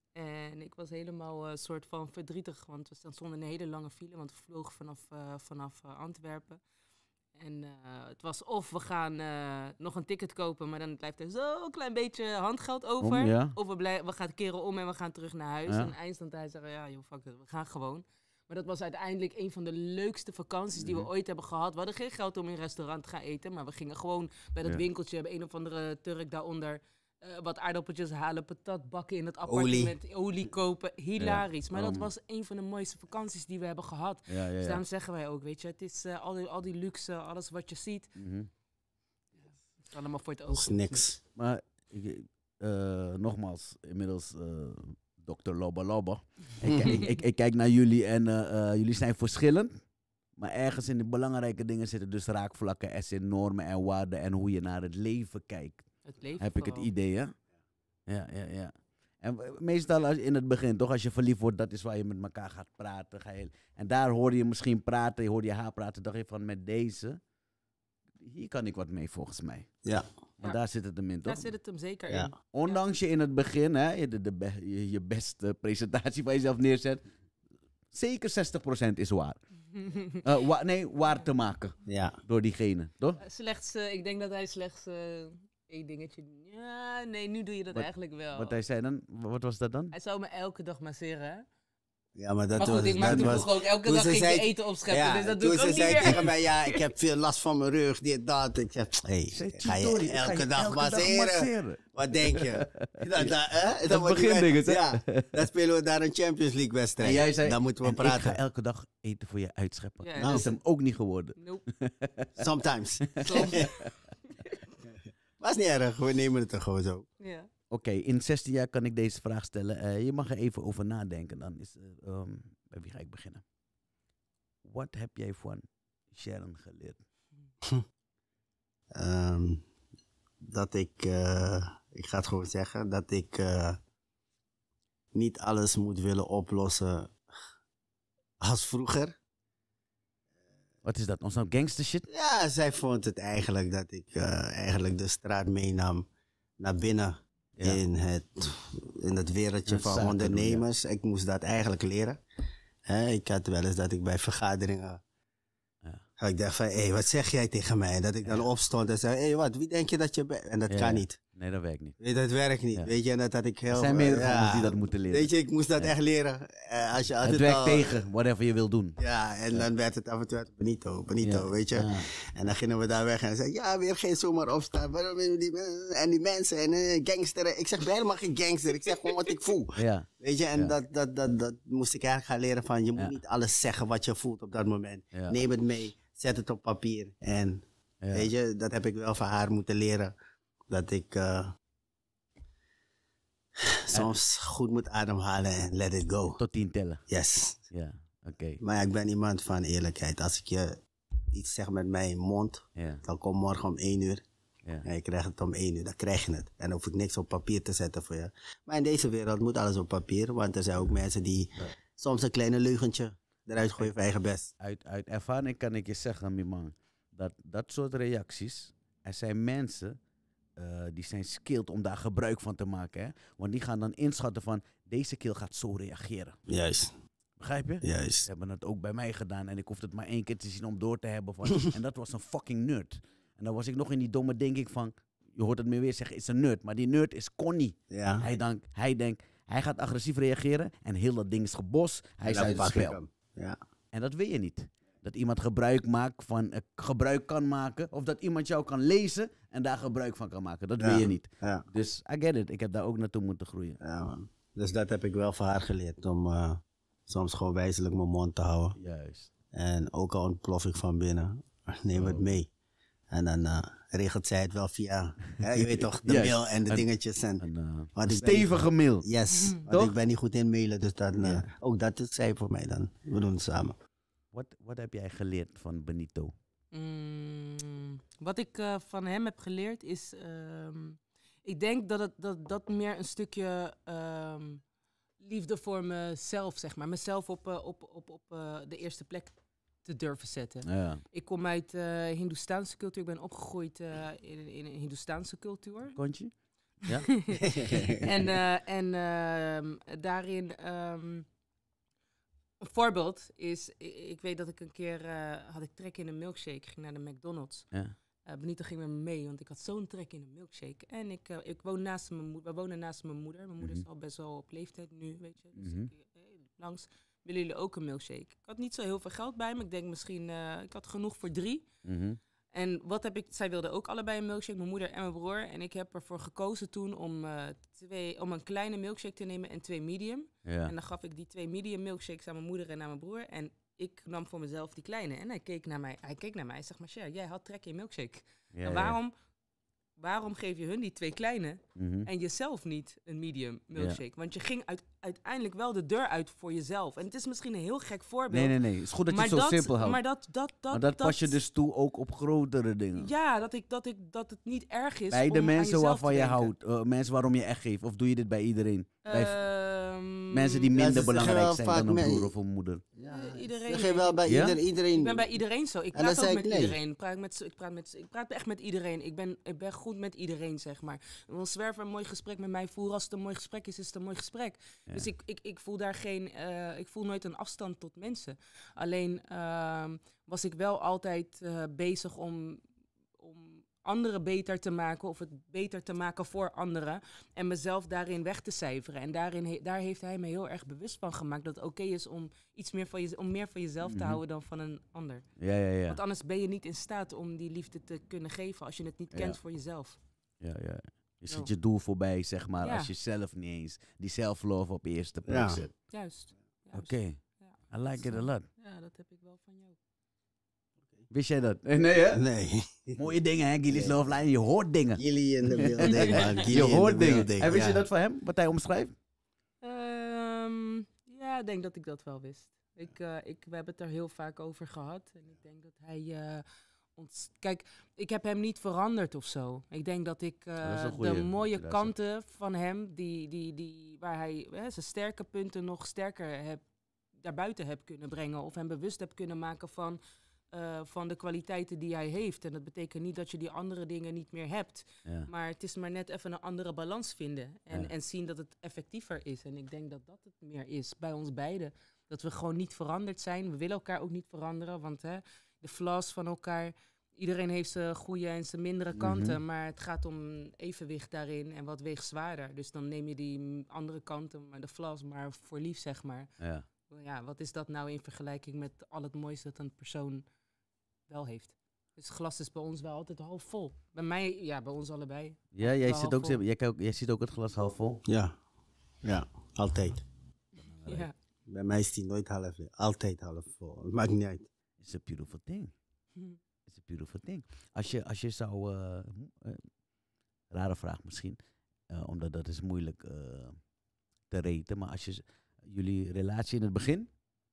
En ik was helemaal een soort van verdrietig, want we stonden in een hele lange file, want we vlogen vanaf, uh, vanaf uh, Antwerpen. En uh, het was of we gaan uh, nog een ticket kopen, maar dan blijft er zo'n klein beetje handgeld over. Om, ja. Of we, blij- we gaan keren om en we gaan terug naar huis. Ja. En eindstand hij zei, ja joh, fuck it, we gaan gewoon. Maar dat was uiteindelijk een van de leukste vakanties die we Mhm. ooit hebben gehad. We hadden geen geld om in een restaurant te gaan eten, maar we gingen gewoon bij dat Ja. winkeltje, hebben een of andere Turk daaronder, uh, wat aardappeltjes halen, patat bakken in het appartement, olie, olie kopen. Hilarisch. Ja. Maar dat Um. was een van de mooiste vakanties die we hebben gehad. Ja, ja, Dus ja. daarom zeggen wij ook, weet je, het is uh, al, die, al die luxe, alles wat je ziet, Mhm. het is allemaal voor het Dat oog. is niks. Maar ik, uh, nogmaals, inmiddels uh, dokter Lobba Lobba. ik, ik, ik, ik kijk naar jullie en uh, uh, jullie zijn verschillend. Maar ergens in de belangrijke dingen zitten dus raakvlakken. Er zijn normen en waarden en hoe je naar het leven kijkt. Het leven Heb ik het vooral. idee, hè? Ja, ja, ja. En w- meestal als, in het begin, toch, als je verliefd wordt, dat is waar je met elkaar gaat praten. Ga je, en daar hoor je misschien praten, je hoort je haar praten. dacht je van, met deze, hier kan ik wat mee volgens mij. Ja. Maar Ja. daar zit het hem in, toch? Daar zit het hem zeker Ja. in. Ondanks je in het begin hè, je, de, de be- je, je beste presentatie van jezelf neerzet, zeker zestig procent is waar. Uh, wa- nee, waar te maken Ja. door diegene, toch? Slechts, uh, ik denk dat hij slechts uh, één dingetje... Ja, nee, nu doe je dat Wat- eigenlijk wel. Wat hij zei dan, wat was dat dan? Hij zou me elke dag masseren, hè? Ja, maar dat Maar goed, was... ik maak dat toen was vroeger ook elke toen dag ze ging zei- ik eten opscheppen, ja, dus dat doe toen ik ook ze niet zei meer. tegen mij, ja, ik heb veel last van mijn rug, dit, dat. Ik zeg, hé, Zei, ga je "Titori, ik ga elke je dag masseren? masseren." Wat denk je? dat, dat, hè? Dat Dan wordt die begindingen, wed- hè? Ja, dan spelen we daar een Champions League En wedstrijd. jij zei, dan moeten we en praten. ik ga elke dag eten voor je uitscheppen. Ja, dat nou. is hem ook niet geworden. Nope. Sometimes. Soms. Maar is niet erg, we nemen het er gewoon zo. Ja. Oké, in zestien jaar kan ik deze vraag stellen. Uh, je mag er even over nadenken. Dan is, uh, um, bij wie ga ik beginnen? Wat heb jij van Sharon geleerd? Um, dat ik, uh, ik ga het gewoon zeggen, dat ik uh, niet alles moet willen oplossen als vroeger. Wat is dat? Ons nou gangster shit? Ja, zij vond het eigenlijk dat ik uh, eigenlijk de straat meenam naar binnen Ja. in, het, in het wereldje Ja, van zaken ondernemers. Ik moest dat eigenlijk leren. Hè, ik had wel eens dat ik bij vergaderingen... Ja. dat ik dacht van, hé, hey, wat zeg jij tegen mij? Dat ik dan Ja. opstond en zei, hé, hey, wat, wie denk je dat je bent? En dat Ja, kan ja. niet. Nee, dat werkt niet. Weet, dat werkt niet. Ja. Weet je, en dat had ik heel... Er zijn meerdere ja, van ons die dat moeten leren. Weet je, ik moest dat Ja. echt leren. Uh, als je het altijd werkt al- tegen, whatever je wil doen. Ja, en dan werd het af en toe uit Benito, Benito, Ja. weet je. Ja. En dan gingen we daar weg en zei ja, weer geen zomaar opstaan. Waarom hebben die, en die mensen en uh, gangsteren. Ik zeg, ben helemaal geen gangster. Ik zeg gewoon wat ik voel. Ja, Weet je, en Ja. dat, dat, dat, dat moest ik eigenlijk gaan leren van, je moet Ja. niet alles zeggen wat je voelt op dat moment. ja, Neem het mee, zet het op papier. En ja. weet je, dat heb ik wel van haar moeten leren. Dat ik uh, soms goed moet ademhalen en let it go. Tot tien tellen. Yes. Ja, oké. Maar ja, ik ben iemand van eerlijkheid. Als ik je iets zeg met mijn mond, Ja, dan kom morgen om één uur. ja. En je krijgt het om één uur, dan krijg je het. En dan hoef ik niks op papier te zetten voor je. Maar in deze wereld moet alles op papier. Want er zijn ook mensen die Ja. soms een kleine leugentje eruit gooien voor eigen best. Uit, uit ervaring kan ik je zeggen, mijn man, dat dat soort reacties, er zijn mensen uh, die zijn skilled om daar gebruik van te maken. Hè? Want die gaan dan inschatten van, deze kill gaat zo reageren. Juist, Begrijp je? Ze juist. hebben het ook bij mij gedaan en ik hoefde het maar één keer te zien om door te hebben van, en dat was een fucking nerd. En dan was ik nog in die domme denk van, je hoort het me weer zeggen, is een nerd. Maar die nerd is Connie. Ja. Hij, dan, hij denkt, hij gaat agressief reageren en heel dat ding is gebos. Hij is Dan uit het pak ik spel. hem. Ja. En dat wil je niet. Dat iemand gebruik maakt van, uh, gebruik kan maken. Of dat iemand jou kan lezen en daar gebruik van kan maken. Dat Ja. wil je niet. Ja. Dus I get it. Ik heb daar ook naartoe moeten groeien. Ja, man. Dus dat heb ik wel van haar geleerd. Om uh, soms gewoon wijzelijk mijn mond te houden. Juist. En ook al ontplof ik van binnen, neem het Oh. mee. En dan uh, regelt zij het wel via, ja, je weet toch, de Juist. mail en de En- dingetjes. En, Een uh, Want ik ben stevige mail. yes, Mhm. want Toch? ik ben niet goed in mailen. Dus dan, uh, Ja. ook dat is zij voor mij dan. We doen het samen. Wat, wat heb jij geleerd van Benito? Mm, wat ik uh, van hem heb geleerd is... ehm, ik denk dat het dat, dat meer een stukje ehm, liefde voor mezelf, zeg maar. Mezelf op, uh, op, op, op uh, de eerste plek te durven zetten. Ja. Ik kom uit uh, Hindoestaanse cultuur. Ik ben opgegroeid uh, in, in een Hindoestaanse cultuur. Kontje? Ja? en uh, en uh, daarin... Um, een voorbeeld is, ik, ik weet dat ik een keer uh, had ik trek in een milkshake. Ik ging naar de McDonald's. Ja. Uh, Benito ging met me mee, want ik had zo'n trek in een milkshake. En ik, uh, ik woon naast mijn moeder. We wonen naast mijn moeder. Mijn moeder Mhm. is al best wel op leeftijd nu, weet je. Dus Mhm. ik, uh, langs, willen jullie ook een milkshake? Ik had niet zo heel veel geld bij me. Ik denk misschien, uh, ik had genoeg voor drie. Mhm. En wat heb ik, zij wilden ook allebei een milkshake, mijn moeder en mijn broer. En ik heb ervoor gekozen toen om, uh, twee, om een kleine milkshake te nemen en twee medium. Ja. En dan gaf ik die twee medium milkshakes aan mijn moeder en aan mijn broer. En ik nam voor mezelf die kleine. En hij keek naar mij. Hij keek naar mij en zegt, maar Cher, jij had trek in milkshake. Ja, en waarom, waarom geef je hun die twee kleine ja. Mhm. en jezelf niet een medium milkshake? Want je ging uit, uiteindelijk wel de deur uit voor jezelf. En het is misschien een heel gek voorbeeld. Nee, nee, nee. Het is goed dat je maar het zo dat, simpel houdt. Maar dat, dat, dat, Maar dat pas je dus toe ook op grotere dingen. Ja, dat, ik, dat, ik, dat het niet erg is Bij de om aan mensen jezelf waarvan te je denken. houdt. uh, mensen waarom je echt geeft. Of doe je dit bij iedereen? Bij v- Ehm, mensen die Ja, minder ze zeggen belangrijk wel zijn vaak dan een me- broer of een moeder. Ja, Eh, iedereen- zeg je wel bij Ja? ieder, iedereen. Ik ben bij iedereen zo. Ik En dan praat ook zei met ik nee. iedereen. Ik praat, met, ik, praat met, ik praat echt met iedereen. Ik ben, ik ben goed met iedereen, zeg maar. Wil Zwerver een mooi gesprek met mij voeren. Als het een mooi gesprek is, is het een mooi gesprek. Ja. Dus ik, ik, ik voel daar geen... Uh, ik voel nooit een afstand tot mensen. Alleen uh, was ik wel altijd uh, bezig om... om anderen beter te maken of het beter te maken voor anderen en mezelf daarin weg te cijferen. En daarin he, daar heeft hij me heel erg bewust van gemaakt dat het oké okay is om iets meer van je, om meer van jezelf Mhm. te houden dan van een ander. Ja, ja, ja. Want anders ben je niet in staat om die liefde te kunnen geven als je het niet Ja. kent voor jezelf. ja, ja. Je Zo. zit je doel voorbij, zeg maar, Ja. als je zelf niet eens die self-love op eerste plek Ja. zet. Juist. Oké, Juist. Ja. I like it a lot. Ja, dat heb ik wel van jou. Wist jij dat? Nee, hè? Nee. Mooie dingen, hè? Gilly's Nee. Love Line. Je hoort dingen. Jullie in de building, man. Jullie Je in hoort de dingen. building, En wist ja. je dat van hem? Wat hij omschrijft? Um, ja, ik denk dat ik dat wel wist. Ik, uh, ik, we hebben het er heel vaak over gehad. En ik denk dat hij... Uh, ons... Kijk, ik heb hem niet veranderd of zo. Ik denk dat ik uh, Dat is een de goeie, mooie dat is kanten van hem... Die, die, die, waar hij hè, zijn sterke punten nog sterker heb, daarbuiten heb kunnen brengen. Of hem bewust heb kunnen maken van... Uh, van de kwaliteiten die hij heeft. En dat betekent niet dat je die andere dingen niet meer hebt. Ja. Maar het is maar net even een andere balans vinden. En, Ja. en zien dat het effectiever is. En ik denk dat dat het meer is bij ons beiden. Dat we gewoon niet veranderd zijn. We willen elkaar ook niet veranderen. Want hè, de flaws van elkaar... Iedereen heeft zijn goede en zijn mindere kanten. Mhm. Maar het gaat om evenwicht daarin. En wat weegt zwaarder. Dus dan neem je die mm, andere kanten, maar de flaws, maar voor lief, zeg maar. Ja. Ja, wat is dat nou in vergelijking met al het mooiste dat een persoon wel heeft? Dus het glas is bij ons wel altijd half vol. Bij mij, ja, bij ons allebei. Ja, jij, Half zit ook, vol. jij, kan ook, jij ziet ook het glas half vol. Ja. Ja, altijd. Ja. Bij mij is die nooit half, altijd half vol. Het maakt niet uit. It's a beautiful thing. Hm. It's a beautiful thing. Als je, als je zou... Uh, uh, rare vraag misschien. Uh, omdat dat is moeilijk uh, te raten. Maar als je... Jullie relatie in het begin?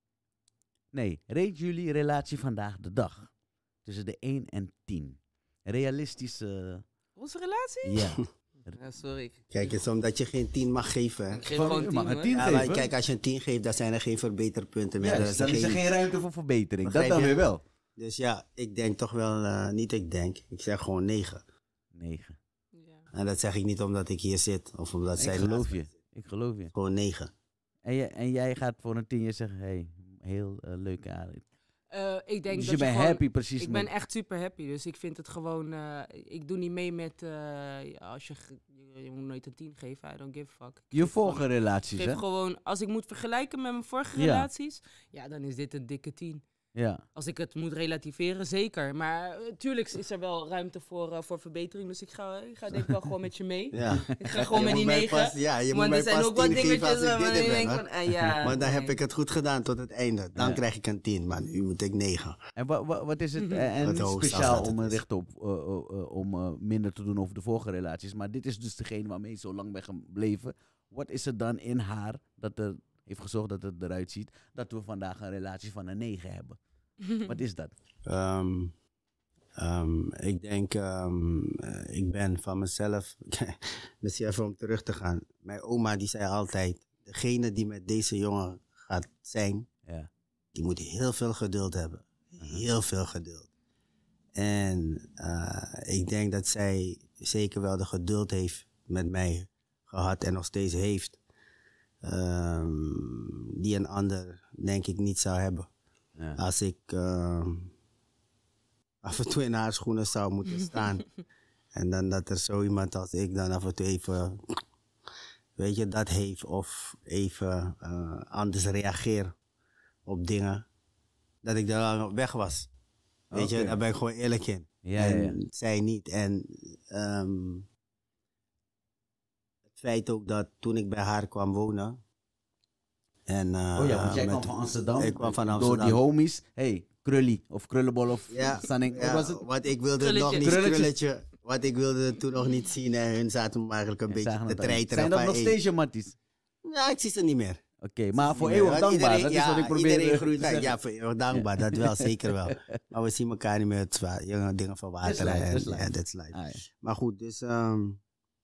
Nee, rate jullie relatie vandaag de dag. Tussen de één en tien. Realistische... Onze relatie? Ja. Ja, sorry. Ik, Kijk, het is omdat je geen tien mag geven. hè. ik geef Van- gewoon je tien, mag een hoor. tien Ja, maar geven. kijk, als je een tien geeft, dan zijn er geen verbeterpunten meer. Juist, Dan is dan er is er geen- geen ruimte voor verbetering. Dat Begrijp dan je? weer wel. Dus ja, ik denk toch wel, uh, niet ik denk, ik zeg gewoon negen. Negen. Ja. En dat zeg ik niet omdat ik hier zit, of omdat zij Ik naast geloof mij je. zit. Ik geloof je. Gewoon negen. En, je, en jij gaat voor een tien jaar zeggen, hey, heel uh, leuke aardig. Uh, ik denk Dus dat je je bent gewoon, happy precies Ik met... ben echt super happy, dus ik vind het gewoon... Uh, ik doe niet mee met... Uh, ja, als je, ge- je... Je moet nooit een tien geven, I don't give a fuck. Ik Je geef vorige gewoon- relaties, geef hè? gewoon, als ik moet vergelijken met mijn vorige Ja. relaties... Ja, dan is dit een dikke tien. Ja. Als ik het moet relativeren, zeker. Maar natuurlijk is er wel ruimte voor, uh, voor verbetering. Dus ik ga, ik ga denk ik wel gewoon met je mee. Ja. Ik ga gewoon Je met die moet mij negen. pas- ja, je moet Want mij er zijn pas ook wat tien geven dingetjes als ik waarvan dit je heb, denkt hè? van, ah, ja, Maar dan nee. heb ik het goed gedaan tot het einde. Dan Ja. krijg ik een tien, maar nu moet ik negen. En wa, wa- wat is het? Mhm. eh, En Wat niet de hoogste speciaal afstand om het een is. recht op uh, uh, uh, om uh, minder te doen over de vorige relaties. Maar dit is dus degene waarmee je zo lang bent gebleven. Wat is er dan in haar dat er heeft gezorgd dat het eruit ziet dat we vandaag een relatie van een negen hebben? Wat is dat? Ehm, ehm, ik denk, ehm, eh, ik ben van mezelf, misschien even om terug te gaan. Mijn oma die zei altijd, degene die met deze jongen gaat zijn, Ja. die moet heel veel geduld hebben. Heel veel geduld. En uh, ik denk dat zij zeker wel de geduld heeft met mij gehad en nog steeds heeft. Um, die een ander denk ik niet zou hebben. Ja. Als ik uh, af en toe in haar schoenen zou moeten staan. En dan dat er zo iemand als ik dan af en toe even, weet je, dat heeft. Of even uh, anders reageer op dingen. Dat ik daar al weg was. Weet Okay. je, daar ben ik gewoon eerlijk in. Ja, en ja, ja. zij niet. En um, het feit ook dat toen ik bij haar kwam wonen. En, uh, Oh ja, want jij met, kwam van Amsterdam. Ik kwam van Amsterdam. Door die homies. Hey, Krully of Krullenbol of ja, Sanning. ja, Wat was het? Wat ik wilde Krulletje. nog niet, Krulletje. krulletje. Wat ik wilde toen nog niet zien. En hun zaten me eigenlijk een Ja, beetje zagen te het al. treiteren. Zijn dat van, nog hey, steeds je matties? Ja, ik zie ze niet meer. Oké, okay, maar voor Nee, eeuwig want dankbaar. iedereen- Dat is ja, wat ik probeer iedereen te groeit zeggen. uit. Ja, voor eeuwig dankbaar. Dat wel, zeker wel. Maar we zien elkaar niet meer. Het is waar. Jonge dingen van That's water. life, en that's life. ja, that's life. Ah, ja. Maar goed, dus um,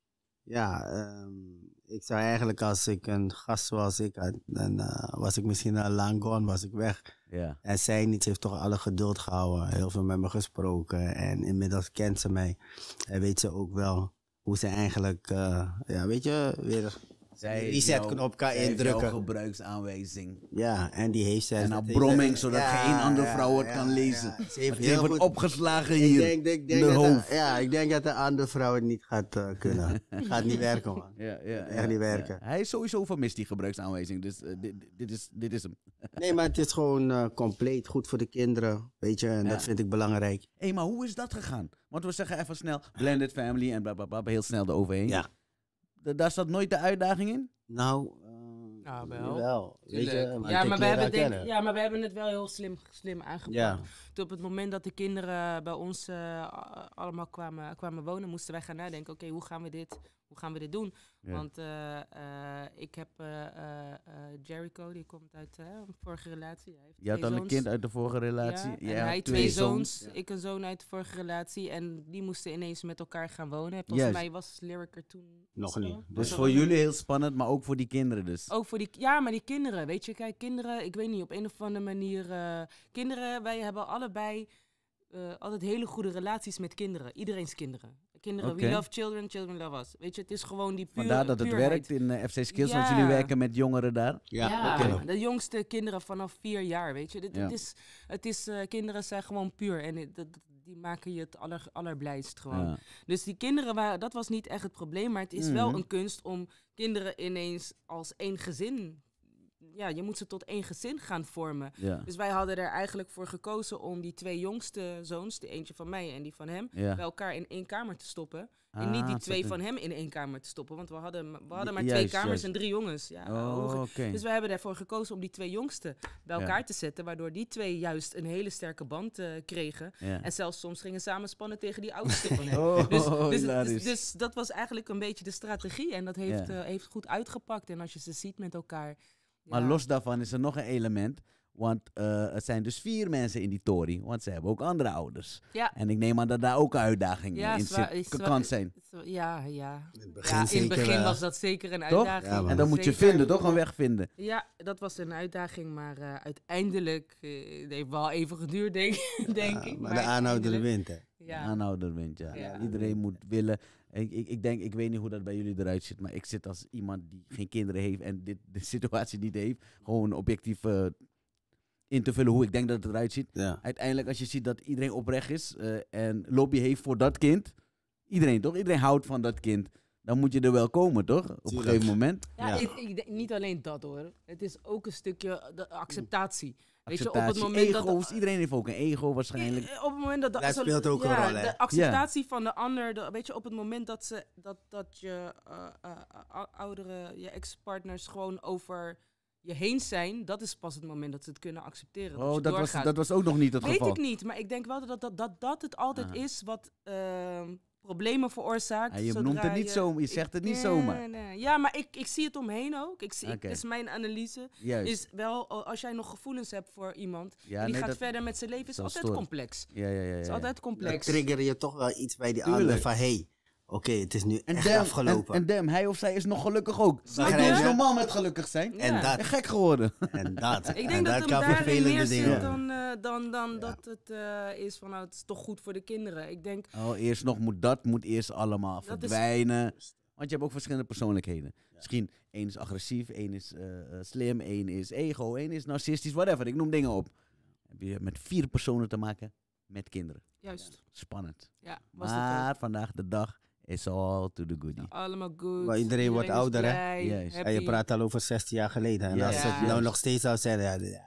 ja, um, ik zou eigenlijk als ik een gast zoals ik had, dan uh, was ik misschien al lang gone, was ik weg. Ja. En zij niet, ze heeft toch alle geduld gehouden, heel veel met me gesproken en inmiddels kent ze mij. En weet ze ook wel hoe ze eigenlijk, uh, ja, weet je, weer Zij de heeft jou- resetknop kan zij heeft indrukken. jouw gebruiksaanwijzing. Ja, en die heeft ze. En dat een heeft bromming, ze- zodat ja, geen andere ja, vrouw het ja, kan lezen. ja. Ze heeft Het heel wordt goed opgeslagen Ik hier. denk, ik in denk de dat hoofd. de, ja, ik denk dat de andere vrouw het niet gaat uh, kunnen. gaat niet werken, man. Ja, ja, Echt niet werken. Ja. Hij is sowieso vermist die gebruiksaanwijzing, dus uh, dit, dit, is, dit is hem. Nee, maar het is gewoon uh, compleet goed voor de kinderen, weet je, en Ja. dat vind ik belangrijk. Hé, hey, maar hoe is dat gegaan? Want we zeggen even snel, blended family en blablabla, heel snel eroverheen. Ja. Da- Daar zat nooit de uitdaging in? Nou, uh, Ja, wel. wel. Weet je, Tuurlijk. want ja, ik maar we leer hebben haar denk, kennen. ja, maar we hebben het wel heel slim, slim aangepakt. Ja. Toen op het moment dat de kinderen bij ons uh, allemaal kwamen, kwamen wonen, moesten wij gaan nadenken, oké, okay, hoe gaan we dit, hoe gaan we dit doen? Ja. Want uh, uh, ik heb uh, uh, uh, Jericho, die komt uit uh, een vorige relatie. Hij heeft Je had twee al een zoons. kind uit de vorige relatie. Ja, Jij en had hij twee zoons, ik een zoon uit de vorige relatie. En die moesten ineens met elkaar gaan wonen. Volgens Juist. mij was Lyric er toen Nog zo. niet. Was Dus er voor nog jullie niet. heel spannend, maar ook voor die kinderen dus. Ook voor die, ja, maar die kinderen, weet je, kijk, kinderen, ik weet niet, op een of andere manier, uh, kinderen, wij hebben allebei uh, altijd hele goede relaties met kinderen, iedereen's kinderen. Kinderen, Oké. we love children, children love us. Weet je, het is gewoon die puur, Vandaar dat het puurheid. werkt in uh, F C Skills, Ja. want jullie werken met jongeren daar. Ja, Ja, oké. de jongste kinderen vanaf vier jaar, weet je. Dit, Ja. Het is, het is, uh, kinderen zijn gewoon puur en het- dat, die maken je het aller, allerblijst gewoon. Ja. Dus die kinderen, waren, dat was niet echt het probleem. Maar het is Mhm. wel een kunst om kinderen ineens als één gezin... Ja, je moet ze tot één gezin gaan vormen. Ja. Dus wij hadden er eigenlijk voor gekozen om die twee jongste zoons... de eentje van mij en die van hem... Ja. bij elkaar in één kamer te stoppen. Ah, en niet die het twee zat van een- hem in één kamer te stoppen. Want we hadden, we hadden maar Juist, twee kamers juist. en drie jongens. Ja, Oh, hoe- oké. Dus wij hebben ervoor gekozen om die twee jongsten bij Ja. elkaar te zetten. Waardoor die twee juist een hele sterke band uh, kregen. Ja. En zelfs soms gingen samenspannen tegen die oudste van hem. Oh, Dus, dus, hilarisch. dus, dus dat was eigenlijk een beetje de strategie. En dat heeft, Ja. uh, heeft goed uitgepakt. En als je ze ziet met elkaar... Maar ja. los daarvan is er nog een element. Want uh, er zijn dus vier mensen in die tory. Want ze hebben ook andere ouders. Ja. En ik neem aan dat daar ook uitdagingen Ja, in zwaar- zit, is zwaar- kan zijn. Zo, Ja, ja. In het begin, Ja, in zeker het begin wel. was dat zeker een Toch? uitdaging. Ja, man. En dan moet je Zeker. vinden, toch? Een weg vinden. Ja, dat was een uitdaging, maar uh, uiteindelijk uh, het heeft wel even geduurd, denk, denk Ja, ik. maar de aanhoudende uiteindelijk- wint, hè. Ja. Aanhouder wint, ja. Ja. Iedereen moet willen. Ik, ik, ik denk, ik weet niet hoe dat bij jullie eruit ziet, maar ik zit als iemand die geen kinderen heeft en dit, de situatie niet heeft, gewoon objectief uh, in te vullen hoe ik denk dat het eruit ziet. Ja. Uiteindelijk, als je ziet dat iedereen oprecht is uh, en lobby heeft voor dat kind, iedereen toch? Iedereen houdt van dat kind. dan moet je er wel komen, toch? Op een Tuurlijk. gegeven moment. Ja, Ja. Ik, ik denk niet alleen dat hoor. Het is ook een stukje de acceptatie. Weet je, op Acceptatie, het moment ego's. dat... Iedereen heeft ook een ego waarschijnlijk. Eh, Op het moment dat... Dat zo- speelt ook een ja, rol, hè? de acceptatie van de ander. De, weet je, op het moment dat, ze, dat, dat je eh, eh, eh, oudere, je ex-partners gewoon over je heen zijn, dat is pas het moment dat ze het kunnen accepteren. dat Oh, je dat was, doorgaat. dat was ook nog niet het Weet geval. ik niet, maar ik denk wel dat dat, dat, dat het altijd Ah. is wat ehm, problemen veroorzaakt. Ah, je zodra noemt het niet je, zomaar, je zegt het niet nee, zomaar. nee. Ja, maar ik, ik zie het omheen ook. Ik zie, ik- Oké. het is mijn analyse. Juist. Is wel, oh, als jij nog gevoelens hebt voor iemand, Ja, en die nee, gaat dat- verder met zijn leven, is dat is altijd story. complex. Ja, ja, ja. ja, Het is ja. altijd Dan complex. trigger je toch wel iets bij die Tuurlijk. ander van, hé, hey, oké, het is nu En echt damn, afgelopen. En, en damn, hij of zij is nog gelukkig ook. Begrijp Hij is je? normaal met gelukkig zijn. Ja. En dat, En gek geworden. en dat. Ik en denk dat dat hem kan daarin vervelende meer dingen zit worden. dan, eh, dan, dan Ja. dat het eh, is van, nou, het is toch goed voor de kinderen. Ik denk, Oh, eerst nog moet dat, moet eerst allemaal Dat is- verdwijnen. Want je hebt ook verschillende persoonlijkheden. Misschien één is agressief, één is eh, eh, slim, één is ego, één is narcistisch, whatever. Ik noem dingen op. Heb je met vier personen te maken met kinderen. juist, Spannend. ja, was het Maar vandaag de dag is all to the goodie. ook. Allemaal goed. Maar iedereen wordt is ouder, hè? blij, Juist. En je happy. praat al over zestien jaar geleden. En Ja, als ja. het nou Juist. nog steeds zou zijn, ja, ja,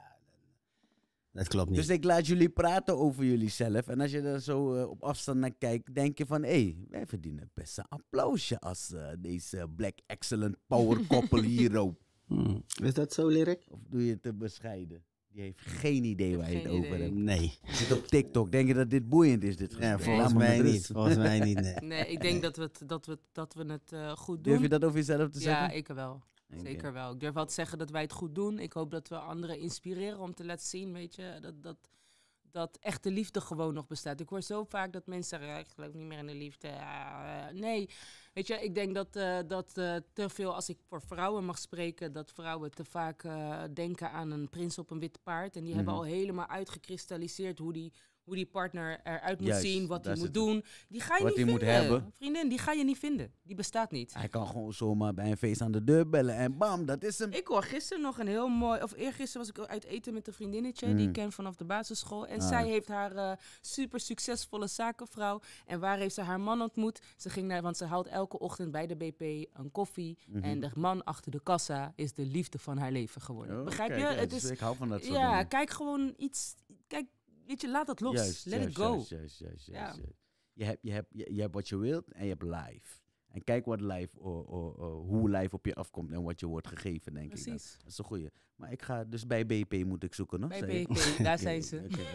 dat klopt niet. Dus ik laat jullie praten over jullie zelf. En als je er zo eh, op afstand naar kijkt, denk je van... hé, hey, wij verdienen best een applausje als eh, deze Black Excellent Power koppel hier ook. Hmm. Is dat zo, Lyric? Of doe je het te bescheiden? Die heeft geen idee heb waar je het geen over idee. hebt. Nee. Je zit op TikTok. Denk je dat dit boeiend is, dit gesprek? Ja, Laat volgens me mij met niet. rust. Volgens mij niet, nee. Nee, ik denk dat we het, dat we, dat we het eh, goed doen. Durf je dat over jezelf te Ja, zeggen? ik wel. Oké. Zeker wel. Ik durf wel te zeggen dat wij het goed doen. Ik hoop dat we anderen inspireren om te laten zien, weet je, dat, dat, dat echte liefde gewoon nog bestaat. Ik hoor zo vaak dat mensen zeggen, ja, ik geloof niet meer in de liefde. Ja, eh, nee, weet je, ik denk dat, eh, dat eh, te veel, als ik voor vrouwen mag spreken, dat vrouwen te vaak eh, denken aan een prins op een wit paard. En die hebben Mhm. al helemaal uitgekristalliseerd hoe die, hoe die partner eruit moet Juist, zien, wat daar hij moet zit het. doen. Die ga je Wat niet hij moet vinden. hebben. Vriendin, die ga je niet vinden. Die bestaat niet. Hij kan gewoon zomaar bij een feest aan de deur bellen en bam, dat is hem. Ik hoor gisteren nog een heel mooi, of eergisteren was ik uit eten met een vriendinnetje die Mm. ik ken vanaf de basisschool. En Ah. zij heeft haar eh, super succesvolle zakenvrouw. En waar heeft ze haar man ontmoet? Ze ging naar, want ze haalt elke ochtend bij de B P een koffie. Mhm. En de man achter de kassa is de liefde van haar leven geworden. Oh, Begrijp kijk, je? ja, Het dus is, ik hou van dat soort ja, dingen. kijk gewoon iets, kijk, weet je, laat dat los. Juist, Let juist, it go. Juist, juist, juist, Ja. juist, juist. Je hebt, je, hebt, je, je hebt wat je wilt en je hebt live. En kijk wat live, oh, oh, oh, hoe live op je afkomt en wat je wordt gegeven, denk ik. dan. Precies. Dat is een goeie. Maar ik ga dus bij B P moet ik zoeken, no? Bij Zei ik? B P, daar Oké, zijn ze. oké,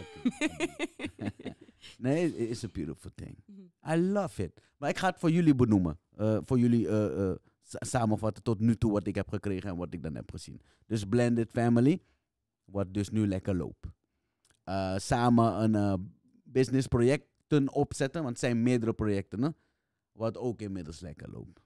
oké. Nee, it's a beautiful thing. Mhm. I love it. Maar ik ga het voor jullie benoemen. Eh, voor jullie eh, eh, sa- samenvatten tot nu toe wat ik heb gekregen en wat ik dan heb gezien. Dus Blended Family, wat dus nu lekker loopt. Eh, samen een eh, businessprojecten opzetten, want het zijn meerdere projecten, hè, wat ook inmiddels lekker loopt.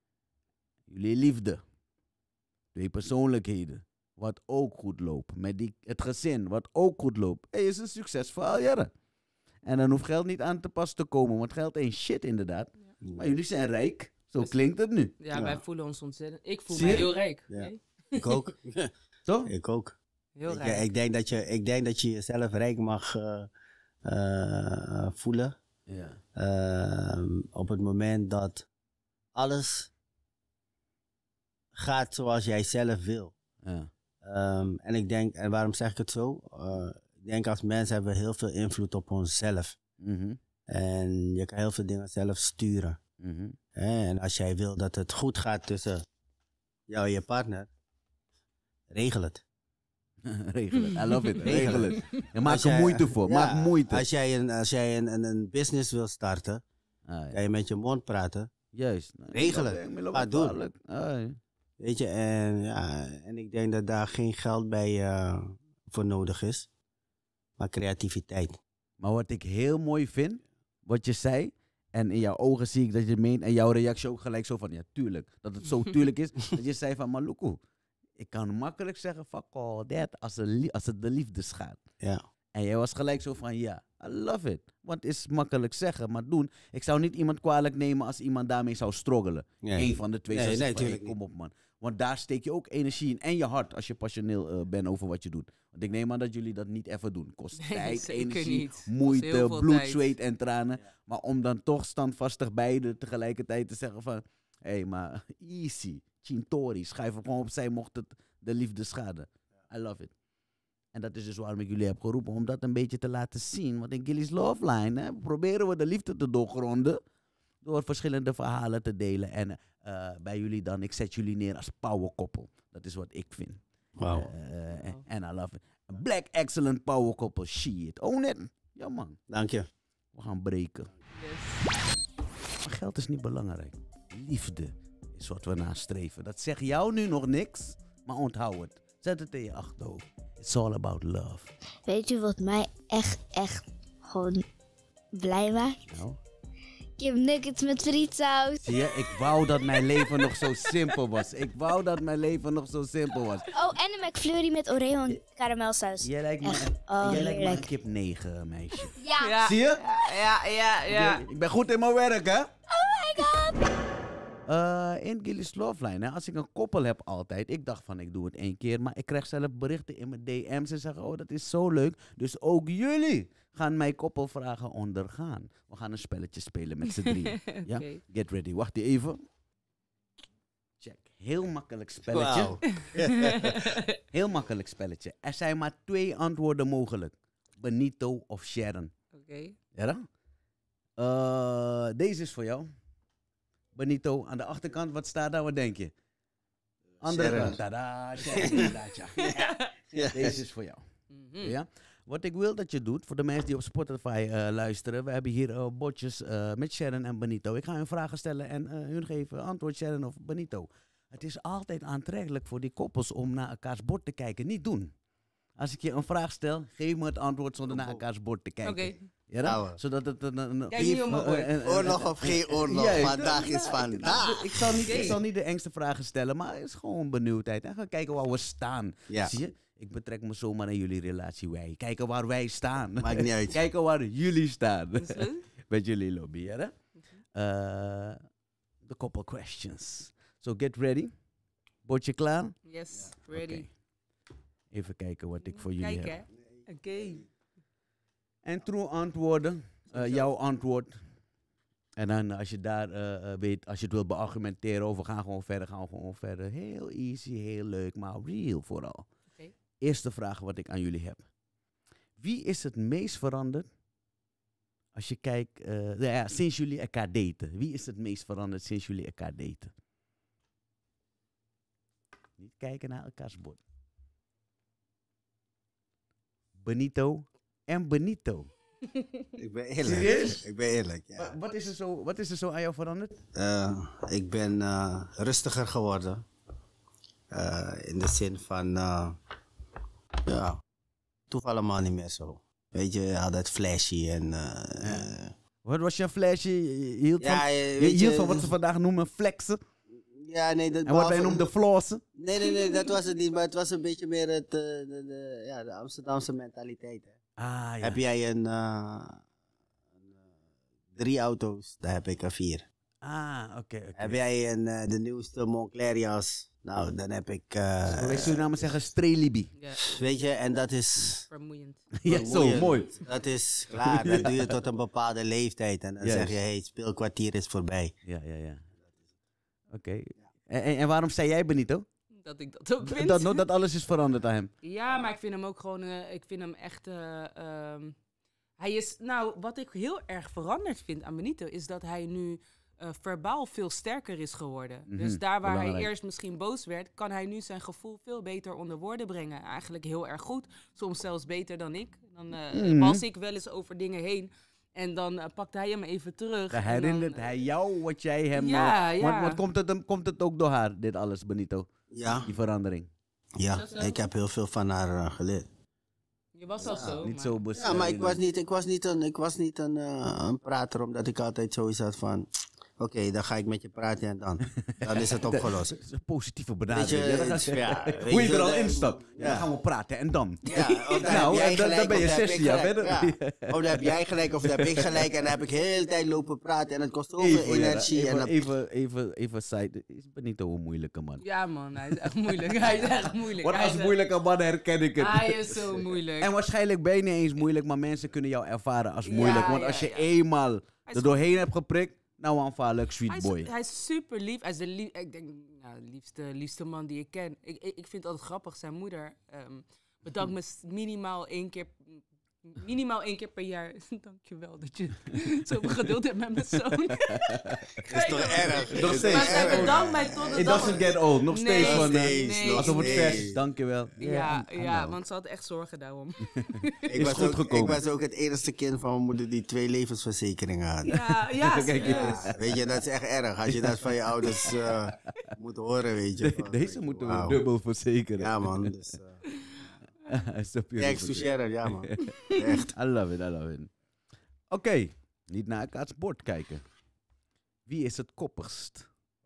Jullie liefde. Twee persoonlijkheden, wat ook goed loopt. Met die, het gezin, wat ook goed loopt. Hey, is een succesverhaal, jaren. En dan hoeft geld niet aan te pas te komen, want geld ain't shit inderdaad. Maar jullie zijn rijk. Zo Dus- klinkt het nu. Ja, Ja. wij voelen ons ontzettend. Ik voel Zie me je? heel rijk. Ja. Nee? Ik ook. Toch? Ik ook. Heel Ik, rijk. ik, denk dat je, ik denk dat je jezelf rijk mag eh, eh, voelen. Ja. Ehm, op het moment dat alles gaat zoals jij zelf wil. Ja. Ehm, en ik denk, en waarom zeg ik het zo? Eh, ik denk als mensen hebben we heel veel invloed op onszelf. Mhm. En je kan heel veel dingen zelf sturen. Mhm. Hè? En als jij wil dat het goed gaat tussen jou en je partner, regel het. Regel het. I love it. Regel Regel het. Ja, maak Als er jij- moeite voor. Ja, Maak moeite. Als jij een, als jij een, een, een business wil starten, Ah, ja. kan je met je mond praten. Juist. Regelen. Maar Maar doen. doen. Weet je, en, ja, en ik denk dat daar geen geld bij eh, voor nodig is. Maar creativiteit. Maar wat ik heel mooi vind, wat je zei, en in jouw ogen zie ik dat je het meent, en jouw reactie ook gelijk zo van, ja, tuurlijk. Dat het zo tuurlijk is, dat je zei van, Maluku, ik kan makkelijk zeggen, fuck all that, als, er lie- als het de liefdes gaat. Ja. En jij was gelijk zo van, ja, I love it. Want het is makkelijk zeggen, maar doen. Ik zou niet iemand kwalijk nemen als iemand daarmee zou struggelen. Nee. Eén van de twee Nee, zou nee, zeggen van, tuurlijk hey, kom op man. Want daar steek je ook energie in. En je hart als je passioneel eh, bent over wat je doet. Want ik neem aan dat jullie dat niet even doen. Kost Nee, tijd, zeker energie, niet. Kost moeite, heel veel bloed, tijd. zweet en tranen. Maar om dan toch standvastig beide tegelijkertijd te zeggen van... Hé, hey, maar easy. Chintori, schrijf hem gewoon opzij mocht het de liefde schaden. I love it. En dat is dus waarom ik jullie heb geroepen, om dat een beetje te laten zien. Want in Gilly's Love Line hè, proberen we de liefde te doorgronden door verschillende verhalen te delen. En uh, bij jullie dan, ik zet jullie neer als powerkoppel. Dat is wat ik vind. Wauw. Uh, en I love it. Een black excellent powerkoppel. Shit. Own it. Ja man. Dank je. We gaan breken. Yes. Maar geld is niet belangrijk. Liefde is wat we nastreven. Dat zegt jou nu nog niks, maar onthoud het. Zet het in je achterhoofd. It's all about love. Weet je wat mij echt, echt gewoon blij maakt? Nou? Kip nuggets met frietsaus. Zie je, ik wou dat mijn leven nog zo simpel was. Ik wou dat mijn leven nog zo simpel was. Oh, en een McFlurry met Oreo en karamelsaus. Jij lijkt me, Echt, oh, jij lijkt me een heerlijk. kip negen, meisje. Ja. Ja. Zie je? Ja, ja, ja. Ik ben goed in mijn werk, hè? Oh my god. Uh, in Gilly's Love Line, hè, als ik een koppel heb altijd, ik dacht van ik doe het één keer, maar ik krijg zelf berichten in mijn D M's en zeggen, oh dat is zo leuk. Dus ook jullie gaan mijn koppelvragen ondergaan. We gaan een spelletje spelen met z'n drieën. Ja? Oké. Get ready. Wacht even. Check. Heel makkelijk spelletje. Wauw. Heel makkelijk spelletje. Er zijn maar twee antwoorden mogelijk. Benito of Sharon. Oké. Ja dan? Uh, deze is voor jou. Benito, aan de achterkant, wat staat daar? Wat denk je? Andere Sharon. kant. Tada, Sharon, inderdaad, ja. Ja. Deze is voor jou. Mhm. Ja? Wat ik wil dat je doet, voor de mensen die op Spotify uh, luisteren. We hebben hier uh, botjes uh, met Sharon en Benito. Ik ga hun vragen stellen en uh, hun geven antwoord Sharon of Benito. Het is altijd aantrekkelijk voor die koppels om naar elkaars bord te kijken. Niet doen. Als ik je een vraag stel, geef me het antwoord zonder naar elkaars bord te kijken. Oké. Ja, dan? Ouwe. Zodat het een... een, Kijk niet om mijn oor. een- een- Oorlog of geen oorlog, Juist. vandaag is vandaag. Ik zal, niet, ik Oké. zal niet de engste vragen stellen, maar het is gewoon benieuwdheid. En gaan kijken waar we staan. Ja. Zie je? Ik betrek me zomaar in jullie relatie. Wij. Kijken waar wij staan. Maakt niet uit. Kijken waar jullie staan. Dat is leuk. Met jullie lobby, hè? Uh, De couple questions. So get ready. Bordje klaar? Yes, ready. Oké. Even kijken wat ik voor jullie Kijk, heb. hè. Oké. En true antwoorden. Uh, jouw antwoord. En dan als je daar uh, uh, weet, als je het wilt beargumenteren over, gaan gewoon verder, gaan we gewoon verder. Heel easy, heel leuk, maar real vooral. Oké. Eerste vraag wat ik aan jullie heb. Wie is het meest veranderd als je kijkt, uh, nou ja, sinds jullie elkaar daten? Wie is het meest veranderd sinds jullie elkaar daten? Niet kijken naar elkaars bord. Benito en Benito. Ik ben eerlijk. Serieus? Ik ben eerlijk, ja. Wa- Wat is, er zo, wat is er zo aan jou veranderd? Uh, ik ben uh, rustiger geworden. Uh, in de zin van, uh, ja, het hoeft allemaal niet meer zo. Weet je, altijd flashy en... Uh, uh, Wat was je flesje? Je hield Ja, van, je- je weet hield je- van wat ze vandaag noemen flexen. ja, nee, dat En wat wij behalve- noemden flossen. Nee, nee, nee, dat was het niet. Maar het was een beetje meer het, uh, de, de, ja, de Amsterdamse mentaliteit. Hè. Ah, ja. Heb jij een, uh, een uh, drie auto's, dan heb ik er vier. Ah, oké. oké. Heb jij een, uh, de nieuwste Moncler jas, nou, dan heb ik... Uh, Wij Surinamers zeggen strelibi. Ja, weet je, en dat is... vermoeiend. Ja, zo, vermoeiend. mooi. Dat is klaar, dat doe je tot een bepaalde leeftijd. En dan Juist. zeg je, hé, het speelkwartier is voorbij. Ja, ja, ja. Oké. En, en, en waarom zei jij Benito? Dat ik dat ook vind. Dat, dat, dat alles is veranderd aan hem. Ja, maar ik vind hem ook gewoon, uh, ik vind hem echt, uh, ehm, hij is, nou, wat ik heel erg veranderd vind aan Benito, is dat hij nu uh, verbaal veel sterker is geworden. Mhm, Dus daar waar belangrijk. hij eerst misschien boos werd, kan hij nu zijn gevoel veel beter onder woorden brengen. Eigenlijk heel erg goed, soms zelfs beter dan ik. Dan uh, Mhm. was ik wel eens over dingen heen en dan uh, pakte hij hem even terug. Dan en herinnert dan, uh, hij jou wat jij hem... Ja, uh, ja. Want, want komt, het, hem- komt het ook door haar, dit alles, Benito? Ja, Die verandering? ja, ik heb heel veel van haar uh, geleerd. Je was al zo. Niet maar- zo bes- Ja, maar ik was niet, ik was niet, een, ik was niet een, uh, een prater, omdat ik altijd zoiets had van... Oké, okay, dan ga ik met je praten en dan. Dan is het opgelost. Dat is een positieve Weet benadering. je, Ja, dan het- ga- ja, weet Hoe je je, er al dan- instapt. Ja, ja. dan gaan we praten en dan. Ja, of dan Nou, heb jij en dan- dan gelijk, ben je of heb zestien ik jaar gelijk. verder. Ja. Of dan heb jij gelijk of dan heb ik gelijk. En dan heb ik heel de hele tijd lopen praten. En het kost zoveel Even, ja, energie. even, en dan, even, even, even side. Is Benito een moeilijke man? Ja man, hij is echt moeilijk. Hij is echt moeilijk. Want Hij als is echt- moeilijke man herken ik het. Hij is zo moeilijk. En waarschijnlijk ben je niet eens moeilijk, maar mensen kunnen jou ervaren als Ja, moeilijk. Want ja, als je ja. eenmaal Hij is er doorheen hebt geprikt, nou aanvallen, Hij sweet is, boy. hij is super lief. Hij is de lief, ik denk, nou, de liefste, liefste man die ik ken. Ik, ik, ik vind het altijd grappig. Zijn moeder ehm, bedankt me s- minimaal één keer, minimaal één keer per jaar. Dankjewel dat je zoveel geduld hebt met mijn zoon. is toch erg? Nog steeds. Maar zij bedankt mij tot de It dag. doesn't get old. Nog steeds Nee, van... eh, nee, steeds, alsof het nog vers steeds. is, dankjewel. Ja, I- I ja, know. want ze had echt zorgen daarom. Ik Is was, goed ook, gekomen. ik was ook het eerste kind van mijn moeder die twee levensverzekeringen had. Ja, ja, Kijk serieus. Ja, weet je, dat is echt erg. Als je dat van je ouders eh, moet horen, weet je. Van, Deze moeten we wauw. dubbel verzekeren. Ja, man. Dus, uh, Is dat thanks to Sharon, ja, man. Echt. I love it, I love it. Oké, niet naar elkaars bord kijken. Wie is het koppigst?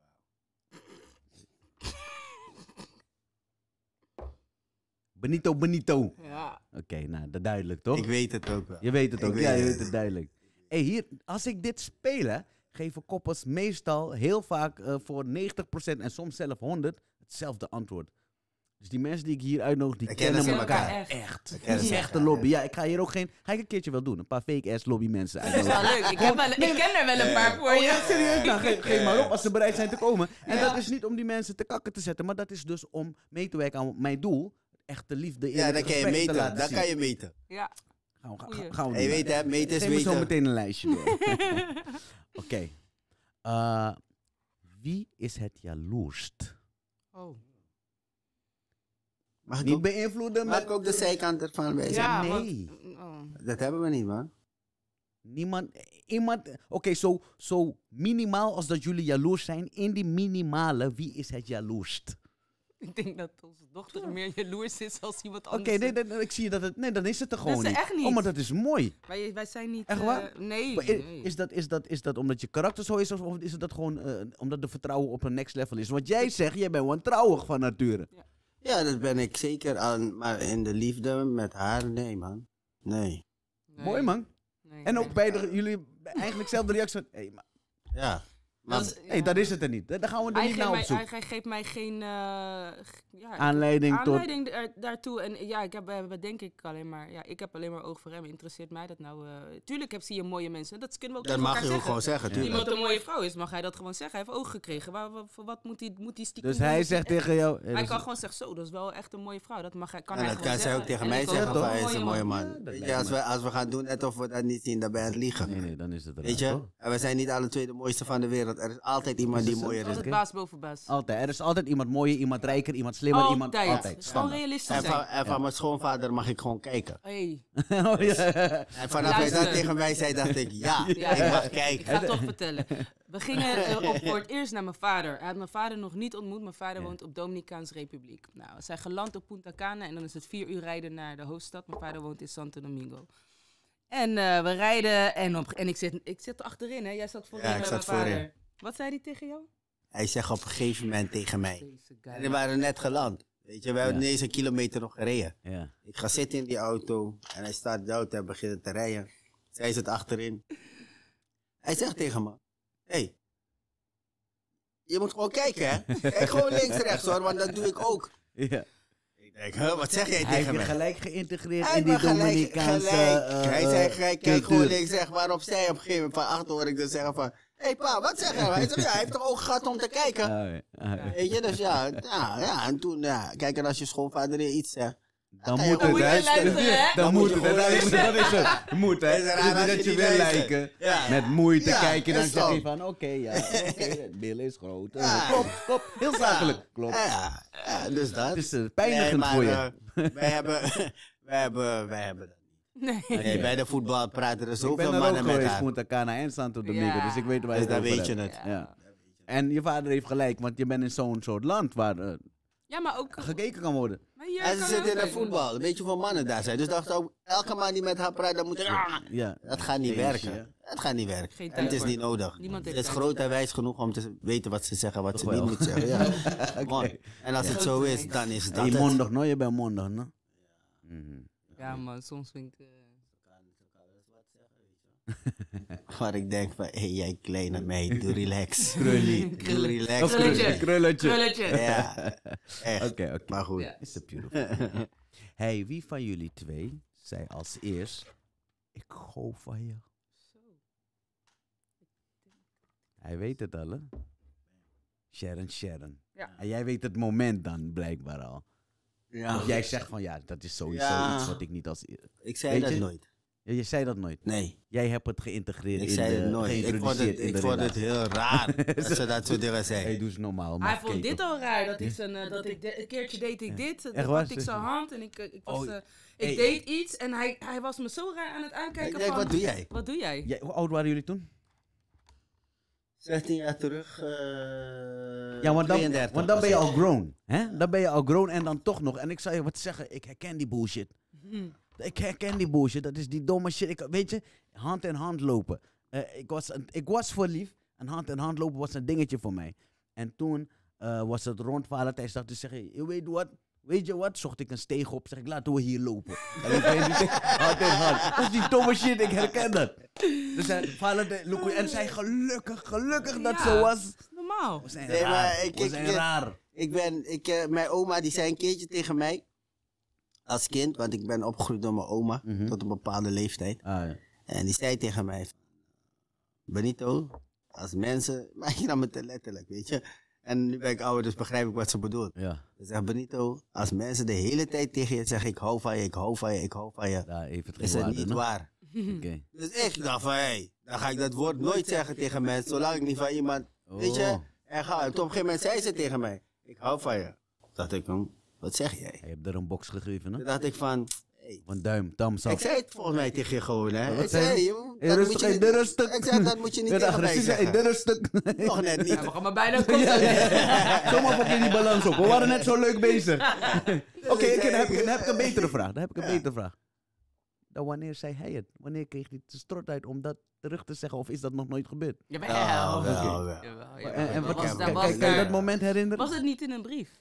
Benito, Benito. Ja. Oké, nou, dat duidelijk toch? Ik weet het ook wel. Je weet het Ik ook, weet ja, je het. weet het duidelijk. Hey, hier, als ik dit speel, hè, geven koppels meestal heel vaak eh, voor negentig procent en soms zelfs honderd hetzelfde antwoord. Dus die mensen die ik hier uitnodig, die Die kennen kennen elkaar, elkaar echt. echt. Die Het kennen is ze echt elkaar, een lobby. Ja, ik ga hier ook geen... Ga ik een keertje wel doen. Een paar fake-ass lobby mensen Dat is uitnodigen. wel leuk. Ik, heb wel, ik ken er wel een paar voor Oh je. ja, serieus? Nou, geef, geef maar op als ze bereid zijn te komen. En Ja. dat is niet om die mensen te kakken te zetten, maar dat is dus om mee te werken aan mijn doel. Echte liefde, Ja, eerlijke dat kan je gesprekken te meten. laten Dat zien. kan je meten. Ja. Gaan we, gaan, Goeie. gaan we En je doen. weet, hè, meten is Geef me zo weten. meteen een lijstje door. Oké. Eh, wie is het jaloerst? Oh. Mag ik, Niet ook, beïnvloeden mag met... ik ook de zijkant ervan bij zijn? Ja, nee. want- oh. Dat hebben we niet, man. Niemand... Iemand... Oké, zo, zo minimaal als dat jullie jaloers zijn. In die minimale, wie is het jaloerst? Ik denk dat onze dochter meer jaloers is als iemand Oké, anders. nee, dan, ik zie dat het... Nee, dan is het er gewoon Dat is niet. echt niet. Oh, maar dat is mooi. Wij, wij zijn niet... Echt eh, waar? nee, Maar i- nee. is, dat, is, dat, is dat omdat je karakter zo is, of of is het dat gewoon eh, omdat de vertrouwen op een next level is? Want jij zegt, jij bent wantrouwig van nature. Ja, dat ben ik zeker. Aan, maar in de liefde met haar, nee, man. Nee. Nee. Mooi man. Nee, En nee. ook bij de, jullie eigenlijk zelf de reactie van, hey, maar, Ja. Maar, Dat is- hey, ja. dat is het er niet. Daar gaan we er Hij niet geeft, naar op mij, zoek. hij, hij geeft mij geen eh, g- ja, ik- Aanleiding tot... aanleiding daar- daartoe. En ja, ik heb, we hebben denk ik alleen maar, ja, ik heb alleen maar oog voor hem. Interesseert mij dat nou? eh tuurlijk heb, zie je mooie mensen. Dat kunnen we ook dat tegen mag je elkaar ook gewoon zeggen, Als tuurlijk. iemand een mooie vrouw is, mag hij dat gewoon zeggen. Hij heeft oog gekregen. Waar, waar- voor wat moet hij, moet hij stiekem Dus doen? hij Moet zegt echt- tegen jou... hey, Hij dus- kan gewoon zeggen, zo, dat is wel echt een mooie vrouw. Dat mag hij, kan En hij dat gewoon kan zij zeggen. ook tegen En mij ik ook, zeggen toch? van, hij is een mooie Ja, man. dat Weet lijkt je, als me. we, als we gaan doen net of we dat niet zien, dan ben je aan het liegen. Nee, nee, dan is het er Weet je? En we zijn niet alle twee de mooiste van de wereld. Er is altijd iemand die mooier is. Altijd baas boven baas. Altijd. Er is altijd iemand mooier, iemand rijker, iemand slimmer, Altijd. iemand... Altijd. Gewoon Standaard. realistisch En van, zijn. en van mijn schoonvader mag ik gewoon kijken. Hey. Oh, ja. En vanaf hij Luister. dat tegen mij zei, dacht ik, ja, Ja, ik mag Ik kijken. ga het toch vertellen. We gingen eh, op voor het eerst naar mijn vader. Hij had mijn vader nog niet ontmoet. Mijn vader Ja. woont op Dominicaanse Republiek. Nou, we zijn geland op Punta Cana en dan is het vier uur rijden naar de hoofdstad. Mijn vader woont in Santo Domingo. En eh, we rijden en, op, en ik, zit, ik zit achterin, hè. Jij zat voorin Ja, ik met zat mijn vader. voorin. Wat zei hij tegen jou? Hij zegt op een gegeven moment tegen mij. Deze En guy. we waren net geland. Weet je, we hebben Ja. niet eens een kilometer nog gereden. Ja. Ik ga zitten in die auto en hij staat de auto en begint te rijden. Zij zit achterin. Hij zegt tegen me, hé, hey, je moet gewoon kijken, hè. Kijk gewoon links, rechts, hoor, want dat doe ik ook. Ja. Ik denk, huh, wat zeg jij Hij heeft tegen je mij? gelijk geïntegreerd Hij in die heeft me gelijk- Dominicaanse gelijk. eh, Hij eh, zei, kijk, kijk cultuur. gewoon links, rechts, waarop zij op een gegeven moment van achter hoor ik dus zeggen van, hé hey, pa, wat zeg jij? Hij zegt, ja, hij heeft toch ook gehad om te kijken? Ah, ja. Ah, ja. Weet je, dus ja, ja, ja, en toen, ja, kijk, en als je schoonvader je iets zegt, Dan Dan moet moet het, je hè? luisteren, hè? Dan Dan moet moet het, je hè? Dat is gewoon dat is het. Moet, hè? Het is Het raar is niet als dat je je niet wil luistert. lijken. Ja. Met moeite Ja, kijken, dan is zeg je zo. van, oké, ja, oké, het bil is groot. Eh, Ja. Klopt, klopt. Heel zakelijk. Klopt. ja, ja, dus dat. Het is eh, pijnigend Nee, maar, voor je. eh, wij hebben, wij hebben, wij hebben dat niet. Nee. Nee, bij de voetbal praten er Ik zoveel ben er ook mannen met geweest, haar. Punta Cana en Santo Domingo, Ja. dus ik weet waar je Dus het dan over weet je hebt. het. Ja. Ja. En je vader heeft gelijk, want je bent in zo'n soort land waar eh, Ja, maar ook... gekeken kan worden. Maar hier En ze kan zitten in ook de kijken. voetbal. Weet je hoeveel mannen daar zijn? Dus dacht ook, elke man die met haar praat, dan moet er... Ja. Dat gaat niet Feestje, werken. Dat gaat niet werken. Geen En tijd het is voor. niet nodig. Niemand Het heeft is tijd. groot en wijs genoeg om te weten wat ze zeggen, wat Toch ze wel. niet moeten zeggen. Ja. Oké. Mooi. En als het zo is, dan is het En dat je het. mondig, no? Je bent mondig, no? Mhm. Ja, man, soms vind ik... eh, Waar ik denk van, hé hey, jij kleine meid, doe relax. Krullie. Doe relax. Of Krulletje. Krulletje. Krulletje. Ja, echt. Oké, oké. Maar goed. Ja. Is het beautiful. Hey, wie van jullie twee zei als eerst, ik hou van je? Zo. Hij weet het al, hè? Sharon, Sharon. Ja. En jij weet het moment dan blijkbaar al. Ja. Of jij zegt van ja, dat is sowieso Ja. iets wat ik niet als... Ik zei Weet dat je? nooit. Ja, je zei dat nooit. Nee, Jij hebt het geïntegreerd ik in zei de... het nooit. Ik vond geïntroduceerd het, in ik de vond het relatie. heel raar dat ze dat soort dingen zei. Hey, doe eens normaal. Hij mag vond keten. dit al raar, dat ik, zijn, eh, dat ik de- een keertje deed ik dit, dan Echt waar? had ik zijn hand en ik, eh, ik, was, Oh, eh, ik hey. deed iets en hij, hij was me zo raar aan het Ik aankijken denk, van, wat doe jij? wat doe jij? Jij, hoe oud waren jullie toen? zestien jaar terug, uh, Ja, want dan, tweeëndertig. want dan ben je was al grown. Hè? Dan ben je al grown en dan toch nog. En ik zou je wat zeggen, ik herken die bullshit. Hm. Ik herken die bullshit. Dat is die domme shit. Ik, weet je, hand in hand lopen. Eh, ik, was, een- ik was verliefd en hand in hand lopen was een dingetje voor mij. En toen eh, was het rond Valentijnsdag. Dus zeg je, je weet wat? Weet je wat? Zocht ik een steeg op. Zeg ik, laten we hier lopen. En ik weet niet, hand in hand. Dat is die domme shit. Ik herken dat. Dus hij, Valentijn, look, en zij gelukkig, gelukkig dat Ja. zo was. Normaal. We zijn Nee, raar. maar ik- We ik- zijn ik- raar. Ik ben, ik, eh, mijn oma die zei een keertje tegen mij, als kind, want ik ben opgegroeid door mijn oma, Mhm. tot een bepaalde leeftijd. Ah, ja. En die zei tegen mij, Benito, als mensen, maar je nam het te letterlijk, weet je. En nu ben ik ouder, dus begrijp ik wat ze bedoelt. Ja, Ze zegt, Benito, als mensen de hele tijd tegen je zeggen, ik hou van je, ik hou van je, ik hou van je, daar heeft het geen is het waarde, niet no? waar. Oké. Dus ik dacht van, hé, hey, dan ga ik dat woord nooit zeggen tegen mensen, zolang ik niet van iemand, weet je. Oh. En ga, en op een gegeven moment zei ze tegen mij, ik hou van je. Dacht ik, hm, wat zeg jij? Je hebt er een box gegeven, hè? Toen dacht ik van, hey, Van duim, thumbs up. ik zei het volgens mij tegen je gewoon, hè. Wat Ik zei zei, je? joh, Hey, dat rustig, moet je hey, niet- dit rustig. Ik zei, dat moet je niet Werd tegen mij agressief, hey, zeggen. dit rustig. Nog net niet. Ja, we gaan maar bijna komen. Ja, ja. Zomaar pak je die balans op. We waren net zo leuk bezig. Oké, ik- dan, heb ik- dan heb ik een betere vraag. Dan heb ik een betere vraag. Dan wanneer zei hij het? Wanneer kreeg hij de strot uit om dat terug te zeggen? Of is dat nog nooit gebeurd? Jawel. Ja, wel, Jawel, wel. jawel. En, en Dat wat, was- kan, dat kan- was kan je daar- dat moment herinneren? Was het niet in een brief?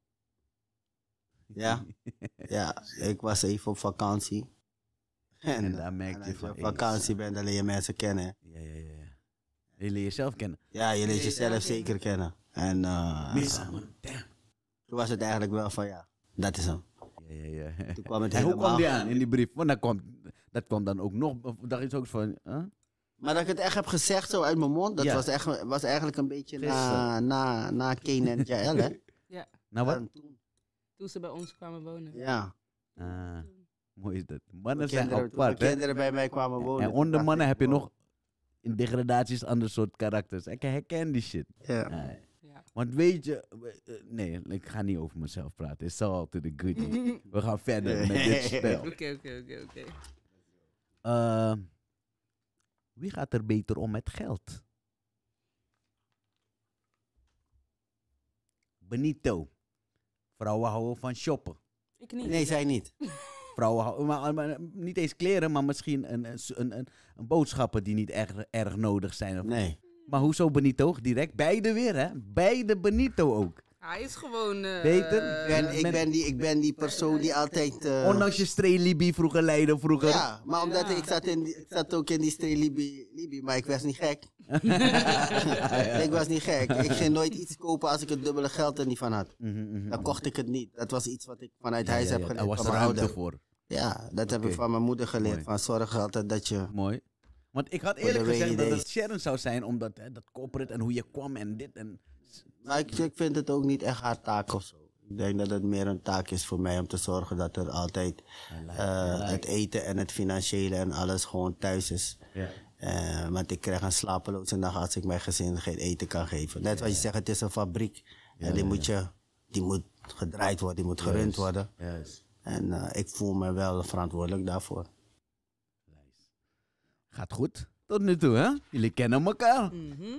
Ja, ja, ik was even op vakantie. En daar merk en je als van, op hey, vakantie bent, dan leer je mensen kennen. Ja, ja, ja. ja. Je leert jezelf kennen. Ja, je leert je jezelf jezelf zeker kennen. En eh, Missa, man. Damn. toen was het eigenlijk wel van, ja, dat is hem. Ja, ja, ja. Toen kwam het En hoe helemaal. kwam die aan in die brief? Want dat kwam, dat kwam dan ook nog. Of dacht je ook van. Huh? Maar dat ik het echt heb gezegd zo uit mijn mond, dat Ja. was, echt, was eigenlijk een beetje na, Gisteren. na, na Kane en Jael, hè. Ja, Nou wat? En toen, toen ze bij ons kwamen wonen. ja. Ah, mooi is dat. Mannen Toen zijn kinderen, toen apart, mijn hè? kinderen bij mij kwamen wonen. En toen onder dacht mannen ik, heb je wow. nog in degradaties ander soort karakters. Ik herken die shit. Ja. Ah, Ja. want weet je, we- eh, nee, ik ga niet over mezelf praten. It's all to the goodie. We gaan verder met dit spel. Oké, oké, oké, oké. Eh, wie gaat er beter om met geld? Benito. Vrouwen houden van shoppen. Ik niet. Nee, zij niet. Vrouwen houden, maar, maar niet eens kleren, maar misschien een, een, een, een, een boodschappen die niet erg, erg nodig zijn. Of- Nee. Maar hoezo Benito? Direct beide weer, hè? Beide Benito ook. Hij is gewoon... eh, Beter? Ik ben, ik, men- ben die, ik ben die persoon die altijd... eh, Ondanks je streelibi vroeger leiden, vroeger. ja, maar omdat Ja. ik, zat in, die- ik zat ook in die streek Libi, Libi, maar ik was niet gek. Ik was niet gek. Ik ging nooit iets kopen als ik het dubbele geld er niet van had. Mhm, mhm. Dan kocht ik het niet. Dat was iets wat ik vanuit Ja, huis ja, heb ja, geleerd daar was van er mijn ruimte ouder. voor. Ja, dat heb Oké. ik van mijn moeder geleerd. Mooi. Van zorg altijd dat je... Mooi. Want ik had Voor de eerlijk gezegd rainy dat het days. Sharon zou zijn, omdat hè, dat corporate en hoe je kwam en dit en... Maar ik, ik vind het ook niet echt haar taak of zo. Ik denk dat het meer een taak is voor mij om te zorgen dat er altijd eh, het eten en het financiële en alles gewoon thuis is. Ja. Eh, want ik krijg een slapeloze nacht als ik mijn gezin geen eten kan geven. Net wat je zegt, het is een fabriek. en die, Moet je, die moet gedraaid worden, die moet gerund Juist. worden. Juist. En eh, ik voel me wel verantwoordelijk daarvoor. Gaat goed. Tot nu toe, hè? Jullie kennen elkaar. Mhm.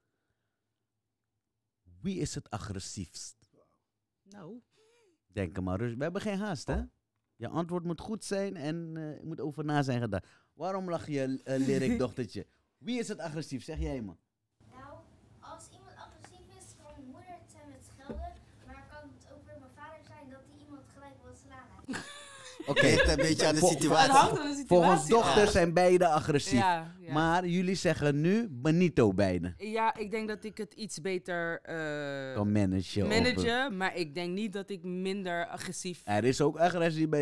Wie is het agressiefst? Nou, Denk er maar rustig. We hebben geen haast, hè? Je antwoord moet goed zijn en eh, je moet over na zijn gedaan. Waarom lach je, uh, lyric dochtertje? Wie is het agressief? Zeg jij maar. Nou, als iemand agressief is, kan mijn moeder het zijn met schelden. Maar kan het ook weer mijn vader zijn dat hij iemand gelijk wil slaan. Oké. Ligt een beetje aan de Vol- het situatie. hangt van de situatie Volgens af. dochters zijn beide agressief. Ja, ja. Maar jullie zeggen nu Benito beide. Ja, ik denk dat ik het iets beter eh, Kan managen. of- managen, maar ik denk niet dat ik minder agressief... Er is ook agressie bij jou.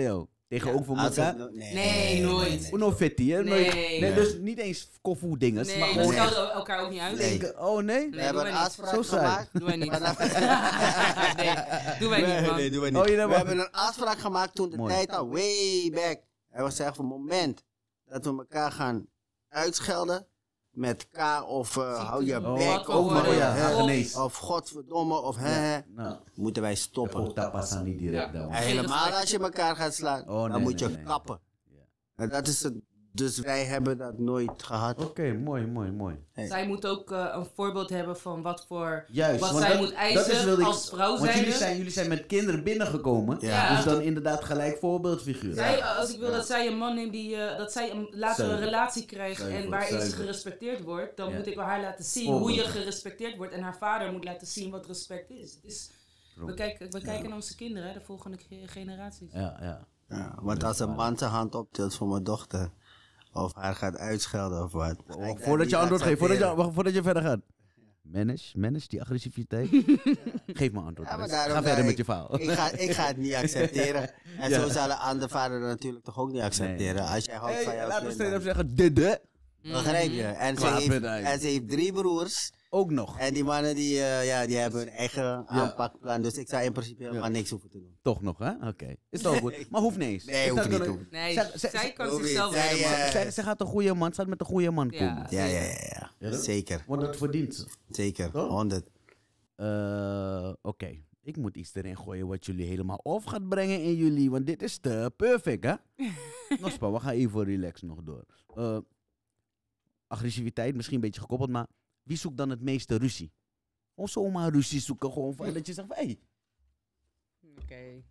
Tegen Ja. ook voor Als elkaar? het- nee, Nee, nooit. Uno vetti, hè? Nee. Nooit- nee. Dus niet eens koffie dinges, maar Nee, we gewoon... schelden elkaar ook niet uit. Nee. Denken, oh nee? We Nee, hebben doen een wij niet. afspraak Zo saai. gemaakt. Doen wij niet. Vanaf- nee, doen wij niet, man. Nee, doen wij Oh, jullie niet. hebben- We hebben een afspraak gemaakt toen de Mooi. tijd al, way back. En we zeggen van het moment dat we elkaar gaan uitschelden met K of uh, hou je Oh, bek wat of, ook maar, uh, ja, hè, genees. of godverdomme of hè, Nou, moeten wij ook stoppen. tapas aan niet direct Ja. dan. En helemaal gesprek. als je elkaar gaat slaan, Oh, dan nee, moet je nee, nee. kappen. Ja. En dat is het. Dus wij hebben dat nooit gehad. Oké, mooi, mooi, mooi. Zij moet ook uh, een voorbeeld hebben van wat voor... Juist, wat want zij dat, moet dat eisen is wilde ik, als vrouw Want jullie zijnde. zijn, jullie zijn met kinderen binnengekomen, Ja. dus dan inderdaad gelijk voorbeeldfiguur. Zij, als ik wil dat zij een man neemt die, uh, dat zij een, later een Zuiver. relatie krijgt Zuiver, en waarin ze zuiver. gerespecteerd wordt, dan Ja. moet ik haar laten zien Voorbeeld. hoe je gerespecteerd wordt en haar vader moet laten zien wat respect is. Dus we kijken, we kijken naar onze kinderen, hè, de volgende ge- generaties. Ja, ja. Ja, want als een man zijn hand optilt voor mijn dochter, of haar gaat uitschelden of wat. ga ik dat Voordat niet je antwoord geeft, voordat je, accepteren. wacht, voordat je verder gaat. Manage, manage die agressiviteit. Geef me antwoord. Ja, maar Rens. daarom Ga verder zei met ik- je verhaal. Ik ga, ik ga het niet accepteren. En Ja. zo zal een andere vader dat natuurlijk toch ook niet accepteren. Nee. Als jij houdt Hey, van jouw laten we kind, straight up dan- zeggen, dit de. Begrijp je? En ze, Kwaad heeft, met hij. en ze heeft drie broers. Ook nog. En die mannen die, eh, ja, die hebben hun eigen aanpakplan. Dus ik zou in principe helemaal Ja. niks hoeven te doen. Toch nog, hè? Oké. Is toch goed. Maar hoeft niet eens. Nee, Is hoeft dat niet, dan- hoeft Nee, Zeg- zeg- zij kan Hoeft zichzelf niet. redden, Zij, man. eh, Zij, zij gaat een goede man, ze gaat met een goede man Ja. komen. Ja, ja, ja, ja. Ja, dat- Zeker. Want dat verdient ze. Zeker. Toch? honderd. Eh, Oké. Ik moet iets erin gooien wat jullie helemaal op gaat brengen in jullie. Want dit is te perfect, hè? Nospa, we gaan even relax nog door. Eh, agressiviteit, misschien een beetje gekoppeld, maar wie zoekt dan het meeste ruzie? Gewoon zomaar ruzie zoeken, gewoon van, dat je zegt van, hé, hey, Oké.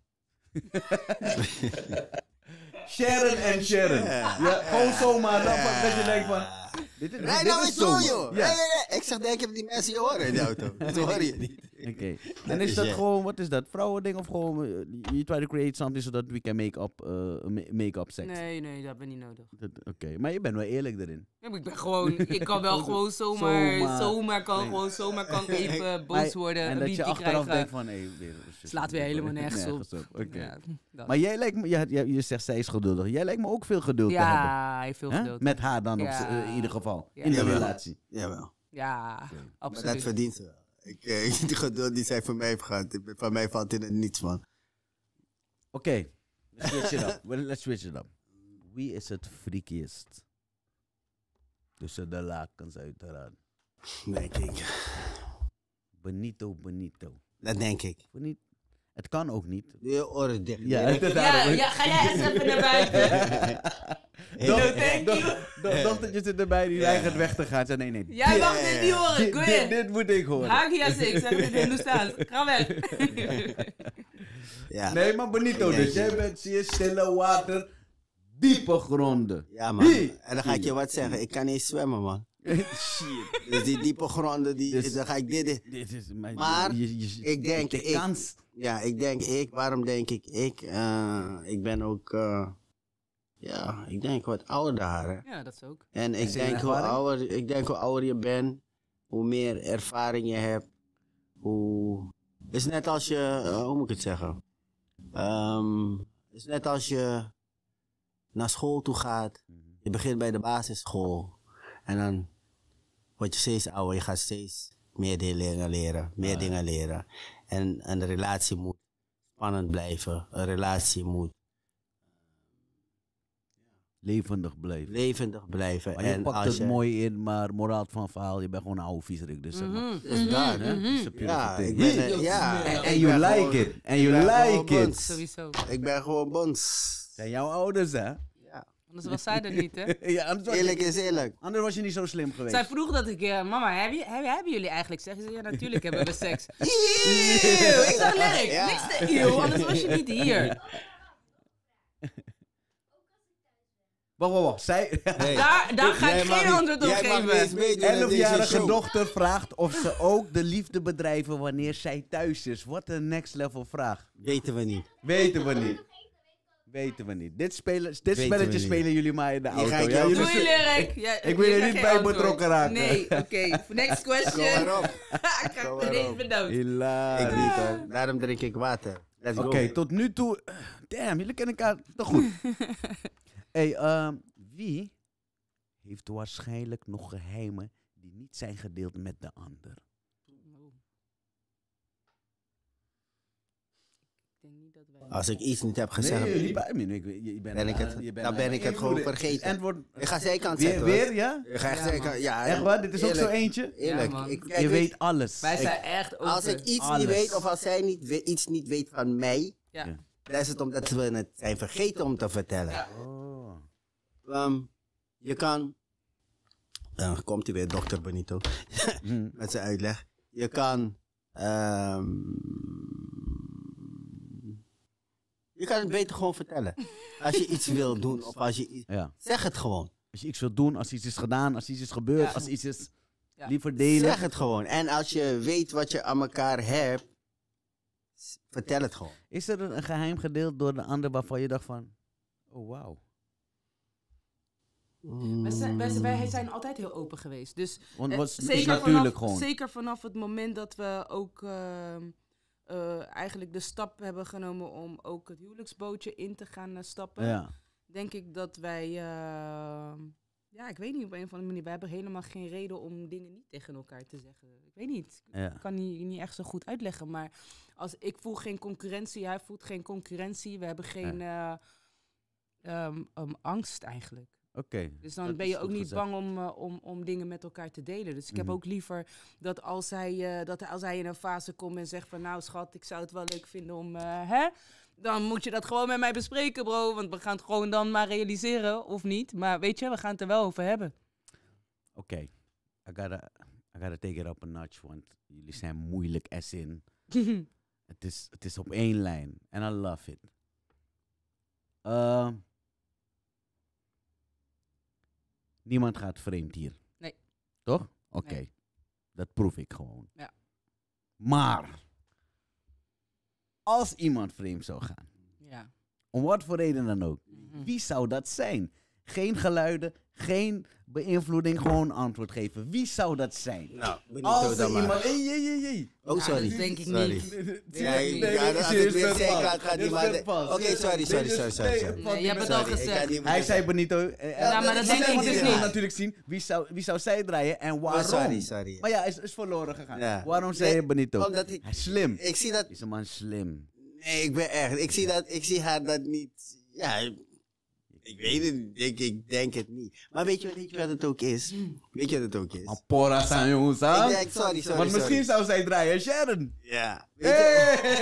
Sharon en Sharon. Ja, gewoon zomaar, dat, van- dat je denkt van, dit, is- Rijd dit nou is eens door, zomaar. joh. Ja. Nee, nee, nee. Ik zeg, denk je dat die mensen je horen in de auto? Dat hoor je niet. Oké. Dat En is is dat jij. gewoon, wat is dat, vrouwending of gewoon, eh, you try to create something so that we can make up, uh, make up sex? Nee, nee, dat hebben we niet nodig. Dat- Oké, maar je bent wel eerlijk erin. Ja, maar ik ben gewoon, ik kan wel gewoon zomaar, Zomaar. zomaar kan Nee. gewoon zomaar kan ik even boos Maar- worden, En een dat je biertje achteraf krijgen. denkt van, hé, weer. Slaat weer helemaal nergens op. Oké. Ja, dat. Maar jij lijkt me, je, je, je zegt zij is geduldig. Jij lijkt me ook veel geduld te hebben. Ja, hij heeft veel Hè? geduld. Met haar dan op Ja. z'n- eh, in ieder geval. Ja. In de Jawel. relatie. Jawel. Ja, Maar dat absoluut. verdient ze wel. Ik, eh, die geduld die zij voor mij heeft gehad, ik- van mij valt in het niets van. Oké, let's switch it up. Well, let's switch it up. Wie is het freakiest? Tussen de lakens uiteraard. Denk ik. Benito, Benito. Dat denk ik. Benito. Het kan ook niet. Doe je oren dicht. Ja, Nee, het is Ja, daarom. ja, ga jij eens even naar buiten. Doch- No, thank doch- you. doch- Dochtertje zit erbij, die weigert weg te gaan. Ze nee, nee. Jij mag Ja, dit ja, niet ja. horen, Dit, go dit, ahead. dit moet ik horen. Hagia six, zeg het in Hindoestaans. Ga weg. Ja. Nee, maar Benito, Nee, dus nee. jij bent zeer stille water, diepe gronden. Ja, man. Hi. En dan ga ik je wat zeggen. Ik kan niet zwemmen, man. Shit. Dus die diepe gronden, die, Dus- dan ga ik dit... dit- Dit is mijn, Maar je- je- ik denk, de ik- kans. Ja, ik denk ik. Waarom denk ik ik? Eh, ik ben ook... eh, ja, ik denk wat ouder daar, hè. Ja, dat is ook. En ik Is er een denk, hoe ervaring? ouder, ik denk hoe ouder je bent, hoe meer ervaring je hebt, hoe... Het is net als je, eh, hoe moet ik het zeggen? Ehm, het is net als je naar school toe gaat. Je begint bij de basisschool. En dan word je steeds ouder. Je gaat steeds meer dingen leren. Meer Ja. dingen leren. En een relatie moet spannend blijven. Een relatie moet Levendig blijven. levendig blijven. Maar je en pakt als het je, mooi in, maar moraal van het verhaal, je bent gewoon een oude viezerik. Dus zeg maar. Mhm, is mhm, daar, Hè? mhm. Dus de Ja, pure ik thing. ben, eh, ja. En ik and you ben like gewoon- it. And you ben gewoon like it. bons. Sowieso. Ik ben gewoon bons. Zijn jouw ouders, hè? Ja. Anders was zij er niet, hè? Ja, anders was, Eerlijk je, is eerlijk. anders was je niet zo slim geweest. Zij vroeg dat ik, eh, mama, heb je, heb, hebben jullie eigenlijk seks? Ik zei, ja, natuurlijk hebben we seks. Eeuw, ik zag Lerk, Ja. niks te eeuw, anders was je niet hier. Wacht, wacht, wacht. Zij... Hey. Daar, daar ga ik Jij mag geen niet- antwoord op jij mag niet eens geven. meedoen aan deze elfjarige show. dochter vraagt of ze ook de liefde bedrijven wanneer zij thuis is. Wat een next level vraag. Weten we niet. Weten we niet. Weten we niet. Dit, spelen, dit Weten spelletje we niet. spelen jullie maar in de auto. ga ik ja? jou Jullie Doei, zitten- Lerk. Ja, ik wil je er krijgt niet geen bij antwoord. betrokken raken. Nee, oké. Next Kom question. maar op. Ik ga Kom er maar ineens op. benauwd. Ik Hilarisch. niet hoor. Daarom drink ik water. Let's Oké, go. tot nu toe... Damn, jullie kennen elkaar te goed. hey, ehm, wie heeft waarschijnlijk nog geheimen die niet zijn gedeeld met de ander? Ik denk niet dat wij... Als ik iets niet heb gezegd, Nee, niet bij me. Ik, je, je bent, Ben ik het- eh, je bent dan ben aan ik het gewoon invloeden. vergeten. Antwoord, ik ga zijkant weer, zetten. hoor. weer, ja? Ik ga echt Ja, zeker, man. ja. Echt waar? Dit is ook zo Eerlijk. eentje? Eerlijk. Ja, man. ik, kijk, Je weet- weet alles. Wij Ik- zijn echt open. Als ik iets Alles. niet weet, of als zij niet we- iets niet weet van mij, Ja. Ja. dan is het omdat we het zijn vergeten om te vertellen. Ja. Oh. Ehm, je kan... Dan komt hij weer, dokter Benito, Hm. met zijn uitleg. Je kan... ehm, je kan het beter gewoon vertellen. Als je iets wil doen, of als je iets... Ja. Zeg het gewoon. Als je iets wilt doen, als iets is gedaan, als iets is gebeurd, Ja. als iets is Ja. liever delen. Zeg het gewoon. En als je weet wat je aan elkaar hebt, s- vertel het gewoon. Is er een geheim gedeeld door de ander waarvan je dacht van... Oh, wauw. Wij zijn, wij, wij zijn altijd heel open geweest. Dus Want eh, het was is zeker, natuurlijk vanaf, gewoon. zeker vanaf het moment dat we ook ehm, eh, eigenlijk de stap hebben genomen om ook het huwelijksbootje in te gaan eh, stappen. Ja. Denk ik dat wij, ehm, ja, ik weet niet, op een of andere manier, wij hebben helemaal geen reden om dingen niet tegen elkaar te zeggen. Ik weet niet, Ja. ik kan niet, niet echt zo goed uitleggen, maar als ik voel geen concurrentie, hij voelt geen concurrentie, we hebben geen eh, ehm, um, angst eigenlijk. Oké. Dus dan Dat ben is je ook goed niet gezegd. bang om, eh, om, om dingen met elkaar te delen. Dus ik heb Mhm. ook liever dat als hij, eh, dat als hij in een fase komt en zegt van... nou schat, ik zou het wel leuk vinden om... eh, hè? Dan moet je dat gewoon met mij bespreken, bro. Want we gaan het gewoon dan maar realiseren, of niet. Maar weet je, we gaan het er wel over hebben. Oké. I, gotta, I gotta take it up a notch, want jullie zijn moeilijk as in. Het is, het is op één lijn. En I love it. Uh, niemand gaat vreemd hier. Nee. Toch? Oké. Nee. Dat proef ik gewoon. Ja. Maar, als iemand vreemd zou gaan, Ja. om wat voor reden dan ook, Mhm. wie zou dat zijn? Geen geluiden, geen beïnvloeding, gewoon antwoord geven. Wie zou dat zijn? Nou, Benito Als er dan maar. iemand... Hey, hey, hey, hey. Oh, Ja, sorry. dat denk ik sorry. niet. Ja, Nee, ja, nee, ja, als serieus, ik weer vet zeker vast. gaat Dit die is maar... vet vast. Oké, sorry, sorry, Dit is- sorry, sorry. nee, sorry. het Nee, je hebt het al Sorry, ik gezegd. kan niet Hij meer zei zeggen. Benito. eh, Ja, maar dat denk ik dus niet. natuurlijk zien. Wie zou, wie zou zij draaien en waarom? Oh, sorry, sorry. Maar ja, is, is verloren gegaan. Ja. Waarom zei Nee, je Benito? Omdat ik... Hij is slim. Ik zie dat... Is een man slim. Nee, ik ben echt... Ik zie, dat, ik zie haar dat niet... Ja, ik weet het niet. Ik, ik denk het niet. Maar weet je, weet je wat het ook is? Weet je wat het ook is? Maar porra zijn jongens, hè? Ik denk, sorry, sorry, Want misschien sorry. zou zij draaien Sharon. Ja. Weet je-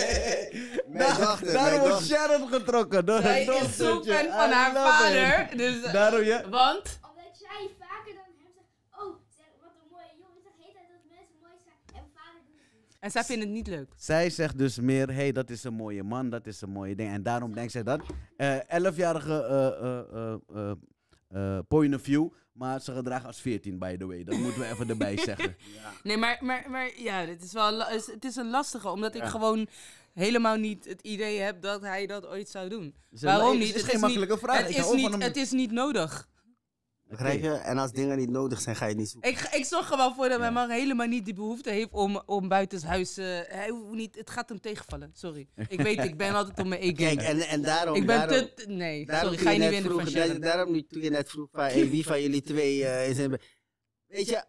Hey! Mijn Daar- dochter, Daar mijn wordt dochter. Sharon getrokken. Door Zij haar is zo dochtertje. fan van I haar love vader. it. Dus, eh, Daarom je... want... Omdat jij vaker dan hem zegt, oh, zeg, wat een mooie jongen. Ik zeg de hele tijd dat mensen mooi zijn. En vader doet het niet. En zij vindt het niet leuk. Zij zegt dus meer, hé, hey, dat is een mooie man, dat is een mooie ding. En daarom denkt zij dat. Eh, elfjarige eh, eh, eh, eh, eh, point of view, maar ze gedraagt als veertien, by the way. Dat moeten we even erbij zeggen. Nee, maar, maar, maar ja, het is wel la- is- het is een lastige, omdat ik Ja. gewoon helemaal niet het idee heb dat hij dat ooit zou doen. Dus Waarom het niet? is Het geen makkelijke niet, vraag. Het Ik is, hou van niet, hem. het is niet nodig. Begrijp je? En als dingen niet nodig zijn, ga je het niet zoeken. Ik, ik zorg er wel voor dat Ja. mijn man helemaal niet die behoefte heeft om, om buitenshuis... eh hij hoeft niet, het gaat hem tegenvallen, sorry. Ik weet, ik ben altijd op mijn e-game. Kijk, en, en daarom... Ik ben daarom, te... Nee, daarom sorry, toen ga je niet net winnen van vroeg, Sharon. da- Daarom nu, toen je net vroeg van, hey, wie van jullie twee eh, is in... Weet je,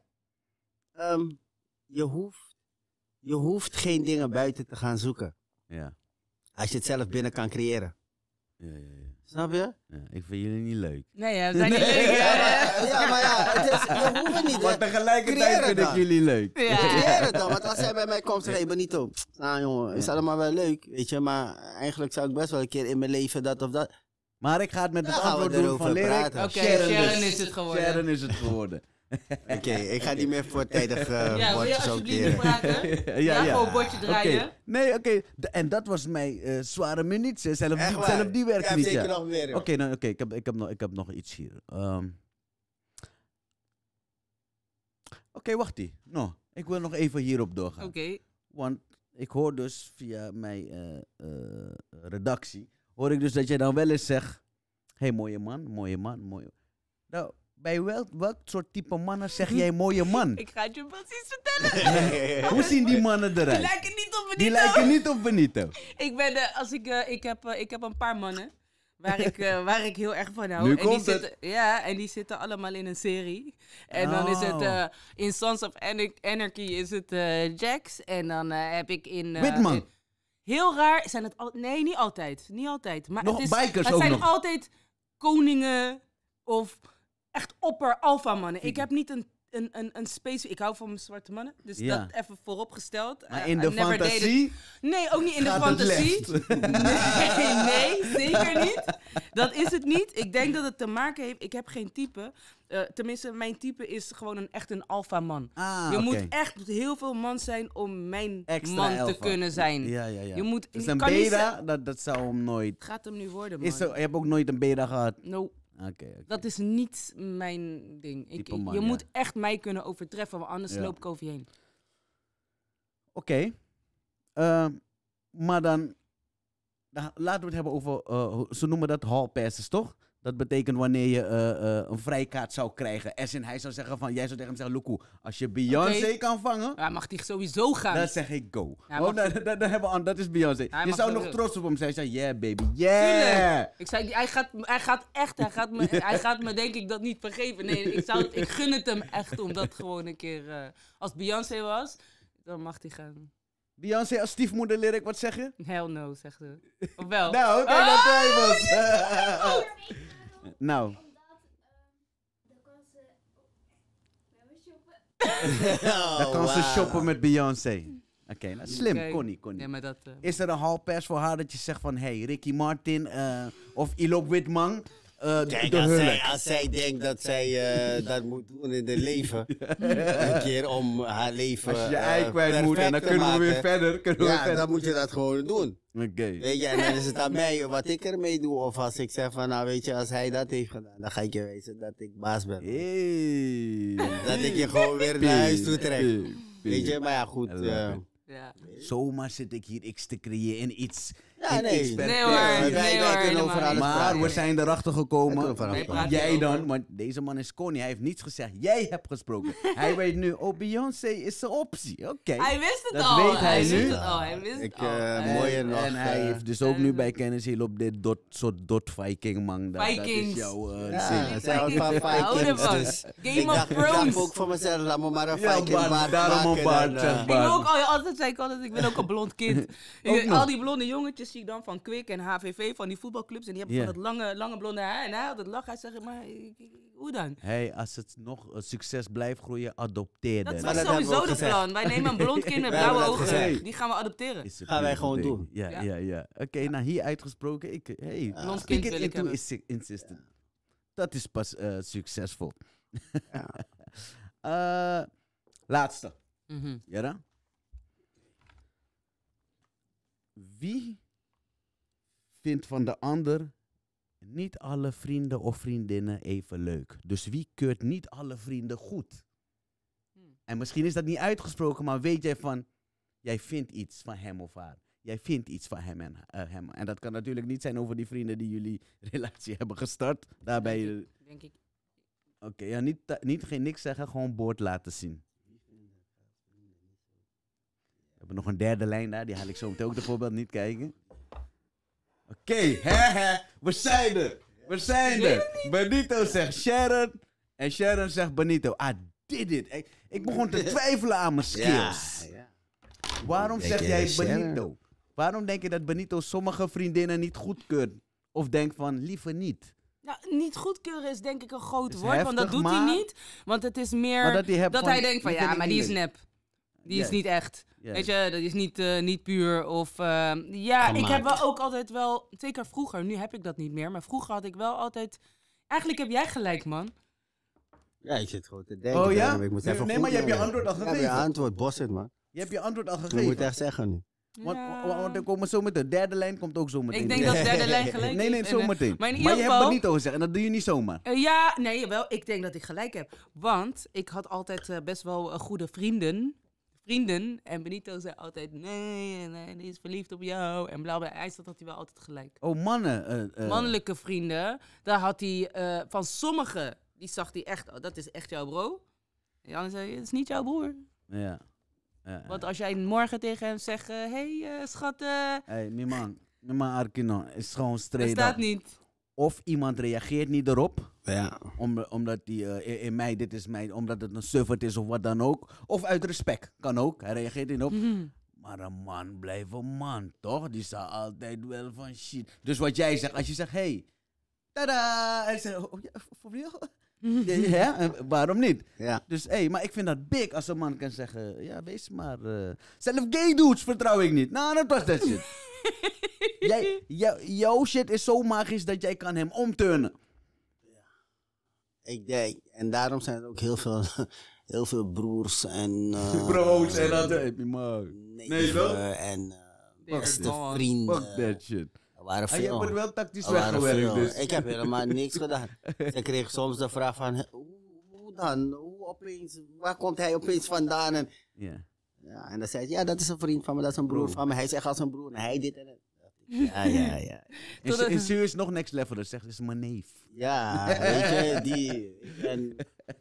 ehm, je, hoeft, je hoeft geen dingen buiten te gaan zoeken. Ja. Als je het zelf binnen kan creëren. Ja, ja, ja. Snap je? Ja, ik vind jullie niet leuk. Nee, ja, we zijn niet Nee. leuk. Ja, hè? ja, maar ja, het is, je hoeft het niet. Maar hè. tegelijkertijd Creëren vind ik dan. jullie leuk. Ja. Creëer het dan, want als hij bij mij komt en zegt, hey Benito, nou jongen, is allemaal wel leuk, weet je, maar eigenlijk zou ik best wel een keer in mijn leven dat of dat. Maar ik ga het met het Daar gaan we antwoord doen erover van Lerik. praten. Oké, Sharon dus. is het geworden. Sharon is het geworden. Oké, ik ga niet meer voortijdig uh, Ja, wil je bordjes alsjeblieft niet opkeren. praten? Ja, gewoon een bordje Oké. draaien. Nee, oké. De- En dat was mijn eh, zware minuut. Zelf, Echt die, waar? zelf die werkt Ik heb niet. zeker Ja. nog meer, joh. Oké, nou, oké, ik, heb, ik, heb nog, ik heb nog iets hier. Ehm. Oké, wacht ie. No, ik wil nog even hierop doorgaan. Oké. Want ik hoor dus via mijn eh, eh, redactie, hoor ik dus dat jij dan wel eens zegt, hé, hey, mooie man, mooie man, mooie... Nou, bij welk, welk soort type mannen zeg jij mooie man? Ik ga het je precies vertellen. Hoe zien die mannen Die eruit? lijken niet op Benito. Die lijken niet op Benito. Ik ben, eh, als ik, eh, ik, heb, eh, ik heb een paar mannen waar ik, eh, waar ik heel erg van hou. Nu en die komt het. zitten, ja, en die zitten allemaal in een serie. En dan is het eh, in Sons of Anar- Anarchy is het eh, Jax. En dan eh, heb ik in... eh, Witman. in- Heel raar zijn het al, nee, niet altijd. Niet altijd. Maar Nog het, is, bikers het ook zijn nog. altijd koningen of echt opper alpha mannen. Ik heb niet een, een, een, een space. Ik hou van zwarte mannen. Dus Ja. dat even vooropgesteld. Maar Eh, in I de never dated- fantasie Nee, ook niet in de gaat het fantasie. left. Nee, nee, zeker niet. Dat is het niet. Ik denk dat het te maken heeft. Ik heb geen type. Eh, tenminste, mijn type is gewoon een, echt een alpha man. Ah, je oké. moet echt heel veel man zijn om mijn Extra man alpha. te kunnen zijn. Ja, ja, ja. Je moet, Dus je een kan niet beta, ze- dat, dat zou hem nooit... Gaat hem nu worden, man. Is er, je hebt ook nooit een beta gehad? No, Oké, oké. dat is niet mijn ding. Ik, Type man, je ja. moet echt mij kunnen overtreffen, want anders Ja. loop ik over je heen. Oké. Eh, maar dan, dan laten we het hebben over, eh, hoe- ze noemen dat hall passes, toch? Dat betekent wanneer je eh, eh, een vrijkaart zou krijgen. As in, hij zou zeggen van, jij zou tegen hem zeggen, Luku, als je Beyoncé Oké. kan vangen, Ja, mag die sowieso gaan. dan zeg ik go. Hij Oh, mag- dan, dan, dan hebben we aan, dat is Beyoncé. Hij Je mag zou sowieso. nog trots op hem zijn. Je zei, yeah baby, yeah. Tuurlijk. Ik zei, hij gaat, hij gaat echt, hij gaat, me, hij gaat me denk ik dat niet vergeven. Nee, ik, zou, het- ik gun het hem echt om dat gewoon een keer... eh, als Beyoncé was, dan mag hij gaan. Beyoncé als stiefmoeder lyric, wat zeg je? Hell no, zegt ze. Of wel? Nou, kijk Ah! naar twijfels. Nou. Omdat ehm, dan kan ze bij me shoppen. Dan kan ze shoppen met Beyoncé. Oké, nou, slim. Oké. Connie, Connie. Ja, maar dat... eh, Is er een hall pass voor haar dat je zegt van... Hey, Ricky Martin eh, of Ilop Witman, eh Kijk, de als zij, huwelijk. als zij denkt dat zij eh, dat moet doen in het leven, een keer om haar leven Als je eh, ei kwijt moet en dan perfect te kunnen we weer maken, verder. Kunnen we weer Ja, verder. dan moet je dat gewoon doen. Oké. Weet je, en dan is het aan mij wat ik ermee doe. Of als ik zeg van, nou weet je, als hij dat heeft gedaan, dan ga ik je wijzen dat ik baas ben. Hey. Dat ik je gewoon weer naar huis toe trek. Hey. Weet je, maar ja, goed. I love eh, it. ja. Zomaar zit ik hier iets te creëren in iets. ja, in nee. iets per- Nee hoor, wij, nee wij hoor, kunnen helemaal over niet. alles Maar praten. we zijn erachter Wij gekomen. kunnen over alles Nee, praten. praat Jij hierover. dan, want deze man is koning. Hij heeft niets gezegd. Jij hebt gesproken. Hij weet nu, oh, Beyoncé is een optie. Oké. Hij wist het Dat al. weet hij wist nu. het al. Hij wist Ik, het al. eh, Hij- mooie En, nog, en hij eh, heeft dus ook nu eh, bij Kennis heel op dit dot, soort dot Viking man. Dat, dat is Vikings. jouw eh, Ja, serie. het zijn ook van Vikings. Houden Vikings. van. Dus Game ik of dacht, ik Thrones. dacht ook voor mezelf, laat me maar een Ja, Viking baard, baard daarom een maken. baard, dan, zeg eh, Ik maar. wil ook al, altijd zei ik altijd, ik wil ook een blond kind. Ook Ik- nog. al die blonde jongetjes zie ik dan van Kwik en H V V, van die voetbalclubs. En die hebben Ja. van dat lange, lange blonde haar. En hij had het lachen. Hij zegt, maar ik- ik- hoe dan? Hey, als het nog een succes blijft groeien, adopteer Dat het. Maar is dat hebben we sowieso ook de gezegd. plan. Wij nemen een blond kind met We blauwe hebben dat ogen. gezegd. Die gaan we adopteren. Is het Gaan wij een gewoon ding. doen. Ja, Ja. ja, ja. Oké, nou hier uitgesproken. Ik, hey, Blond speak kind it wil ik into hebben. is insistent. Dat is pas eh, succesvol. Ja. Eh, laatste. Mhm. Ja dan? Wie vindt van de ander niet alle vrienden of vriendinnen even leuk? Dus wie keurt niet alle vrienden goed? Hmm. En misschien is dat niet uitgesproken, maar weet jij van, jij vindt iets van hem of haar. Jij vindt iets van hem en eh, hem. En dat kan natuurlijk niet zijn over die vrienden die jullie relatie hebben gestart. Daarbij, Denk je- ik- Denk ik. oké, ja, niet, ta- niet geen niks zeggen, gewoon boord laten zien. We hebben nog een derde lijn daar, die haal ik zo meteen ook bijvoorbeeld niet kijken. Oké, hè, hè, we zijn er. We zijn er. Benito zegt Sharon en Sharon zegt Benito. I did it. Ik, ik begon te twijfelen aan mijn Ja, skills. ja. Waarom Denk zeg je, jij Sharon? Benito? Waarom denk je dat Benito sommige vriendinnen niet goedkeurt? Of denkt van liever niet? Nou, niet goedkeuren is denk ik een groot Is woord, want dat heftig, doet hij maar- niet. Want het is meer Maar dat, dat hij, hebt van, hij denkt van, die ja, vind ik maar die niet is leuk. nep. Die Juist. is niet echt. Juist. Weet je, dat is niet, eh, niet puur. Of, ehm, ja, ik heb Gemaakt. wel ook altijd wel, zeker vroeger, nu heb ik dat niet meer, maar vroeger had ik wel altijd, eigenlijk heb jij gelijk, man. Ja, ik zit gewoon te denken. Oh ja? daarom, Ik moet Nee, even nee, goed maar je hebt je doen. antwoord al Ik heb je gegeven. antwoord, bos het man. Je hebt je antwoord al Je moet gegeven. echt zeggen nu. Want, Ja. wa- want er komen zo meteen. De derde lijn komt ook zo meteen. Ik denk dat de derde lijn gelijk Nee, nee, is. zo En, eh, meteen. maar in Maar ieder je geval- hebt Benito gezegd en dat doe je niet zomaar. Eh, ja, nee, wel, ik denk dat ik gelijk heb. Want ik had altijd eh, best wel eh, goede vrienden. Vrienden. En Benito zei altijd, nee, nee, die is verliefd op jou. En bla bla. Hij zat dat hij wel altijd gelijk. Oh, mannen. eh, eh, Mannelijke vrienden, daar had hij eh, van sommige, Die zag die echt, oh, dat is echt jouw bro. En Janne zei, het is niet jouw broer. Ja. ja, ja. Want als jij morgen tegen hem zegt, hé hey, uh, schat, uh, Hey, mijn man, mijn man Arkino is gewoon dat straight staat up. niet. Of iemand reageert niet erop, Ja. om, omdat die uh, in, in mij, dit is mij, omdat het een suffert is of wat dan ook. Of uit respect, kan ook. Hij reageert niet op. Mhm. Maar een man blijft een man, toch? Die staat altijd wel van shit. Dus wat jij zegt, als je zegt, hey, tada! En zegt, oh, ja, for real? Ja, ja, en waarom niet? Ja. Dus hé, hey, maar ik vind dat big als een man kan zeggen, ja, wees maar. Uh, zelf gay dudes vertrouw ik niet. Nou, dat was dat shit. jij, jou, jouw shit is zo magisch dat jij kan hem omturnen. Ik denk, en daarom zijn er ook heel veel, heel veel broers en... Uh, Bro's en dat. Hey, man. Nee, toch? en uh, beste gone. vrienden. Fuck that shit. Er waren Ah, je veel. hebt het wel tactisch Er waren weggewerkt, veel. dus. Ik heb helemaal niks gedaan. Ze kreeg soms de vraag van, "Hè, hoe, hoe dan? Hoe opeens? Waar komt hij opeens vandaan? En, Ja. ja, en dan zei ze, ja, dat is een vriend van me, dat is een broer Bro. van me. Hij is echt als een broer en hij dit en dat. Ja, ja, ja. In, Tot- in serieus nog next level, dat zegt, is mijn neef. Ja, weet je, die... En,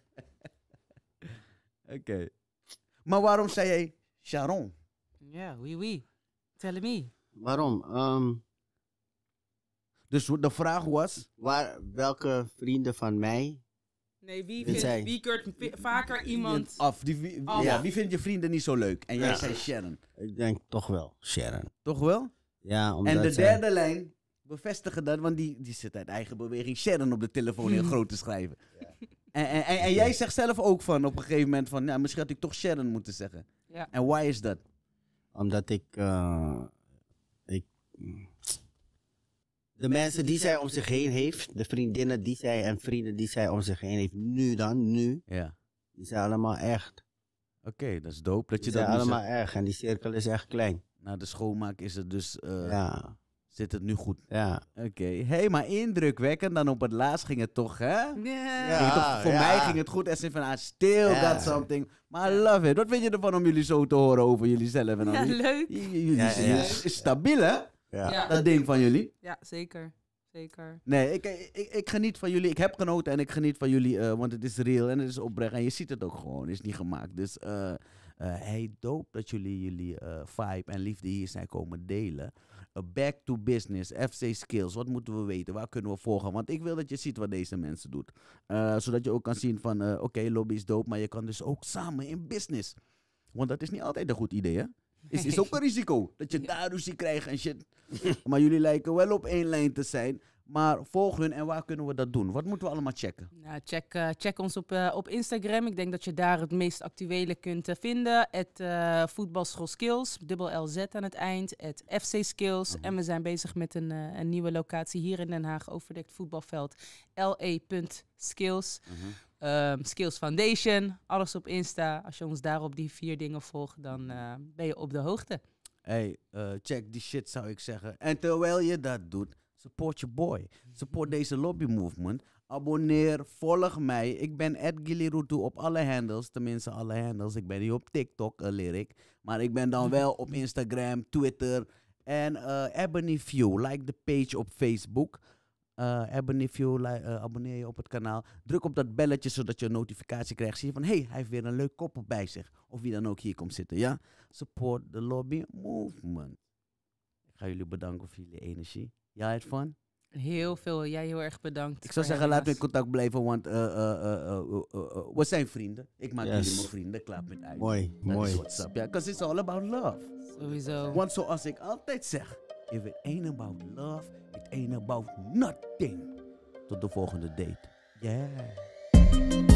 Oké. Okay. Maar waarom zei jij Sharon? Ja, oui, oui. Tell me. waarom? Ehm, Dus de vraag was, waar, welke vrienden van mij... Nee, wie, Dit vindt, zei- wie keurt vi- vaker iemand... af, die, wie, Af. ja, wie vindt je vrienden niet zo leuk? En jij Ja. zei Sharon. Ik denk toch wel Sharon. Toch wel? Ja, omdat En de zij- derde lijn bevestigen dat, want die, die zit uit eigen beweging Sharon op de telefoon heel groot te schrijven. En, en, en, en jij zegt zelf ook van op een gegeven moment van, ja, misschien had ik toch Sharon moeten zeggen. Ja. En why is dat? Omdat ik, uh, ik... De mensen die zij om zich heen heeft, de vriendinnen die zij en vrienden die zij om zich heen heeft, nu dan, nu, Ja. die zijn allemaal echt. Oké, dat is dope dat je Die dat zijn nu allemaal zegt. echt en die cirkel is echt klein. Na de schoonmaak is het dus, uh, Ja, zit het nu goed. ja. Oké, hé, hey, maar indrukwekkend. Dan op het laatst ging het toch, hè? Ja. Ja. Ging het toch- voor ja. mij ging het goed. En ze van, ah, still Ja. got something. Maar I love it. Wat vind je ervan om jullie zo te horen over jullie zelf? En dan, Ja, leuk. J- j- jullie Ja, zijn- ja. is, is stabiel, hè? Ja. Ja. Dat ding van jullie. Ja, zeker. Zeker. Nee, ik, ik, ik geniet van jullie. Ik heb genoten en ik geniet van jullie. eh, want het is real en het is oprecht. En je ziet het ook gewoon. Het is niet gemaakt. Dus eh eh, hey, dope dat jullie jullie eh, vibe en liefde hier zijn komen delen. Eh, back to business, F C Skills. Wat moeten we weten? Waar kunnen we volgen? Want ik wil dat je ziet wat deze mensen doen. Eh, zodat je ook kan zien van, eh, oké, lobby is dope. Maar je kan dus ook samen in business. Want dat is niet altijd een goed idee, hè? Is, is ook een risico. Dat je daar ruzie krijgt en shit. Maar jullie lijken wel op één lijn te zijn. Maar volg hun en waar kunnen we dat doen? Wat moeten we allemaal checken? Nou, check, eh, check ons op, eh, op Instagram. Ik denk dat je daar het meest actuele kunt eh, vinden. Het uh, voetbalschool skills, dubbel L Z aan het eind. Het F C Skills. Mhm. En we zijn bezig met een, uh, een nieuwe locatie hier in Den Haag. Overdekt voetbalveld. L E punt skills. Um, Skills Foundation. Alles op Insta. Als je ons daar op die vier dingen volgt, dan uh, ben je op de hoogte. Hey, uh, check die shit zou ik zeggen. En terwijl je dat doet, support je boy. Support deze lobby movement. Abonneer, volg mij. Ik ben at Gilirutu op alle handles. Tenminste, alle handles. Ik ben niet op TikTok, uh, leer ik. Maar ik ben dan wel op Instagram, Twitter en uh, Ebony View. Like de page op Facebook. Uh, Ebony View, like, uh, abonneer je op het kanaal. Druk op dat belletje zodat je een notificatie krijgt. Zie je van, hé, hey, hij heeft weer een leuk koppel bij zich. Of wie dan ook hier komt zitten, ja? Support the lobby movement. Ik ga jullie bedanken voor jullie energie. Jij het van? Heel veel. Jij heel erg bedankt. Ik zou voor zeggen, laten we in having contact blijven, want uh, uh, uh, uh, uh, uh, we zijn vrienden. Ik maak Yes. jullie mijn vrienden, klaar met uit. Mooi, Dat mooi. is what's up, ja. Because it's all about love. us. Sowieso. Want zoals ik altijd zeg, if it ain't about love, it ain't about nothing. Tot de volgende date. Yeah.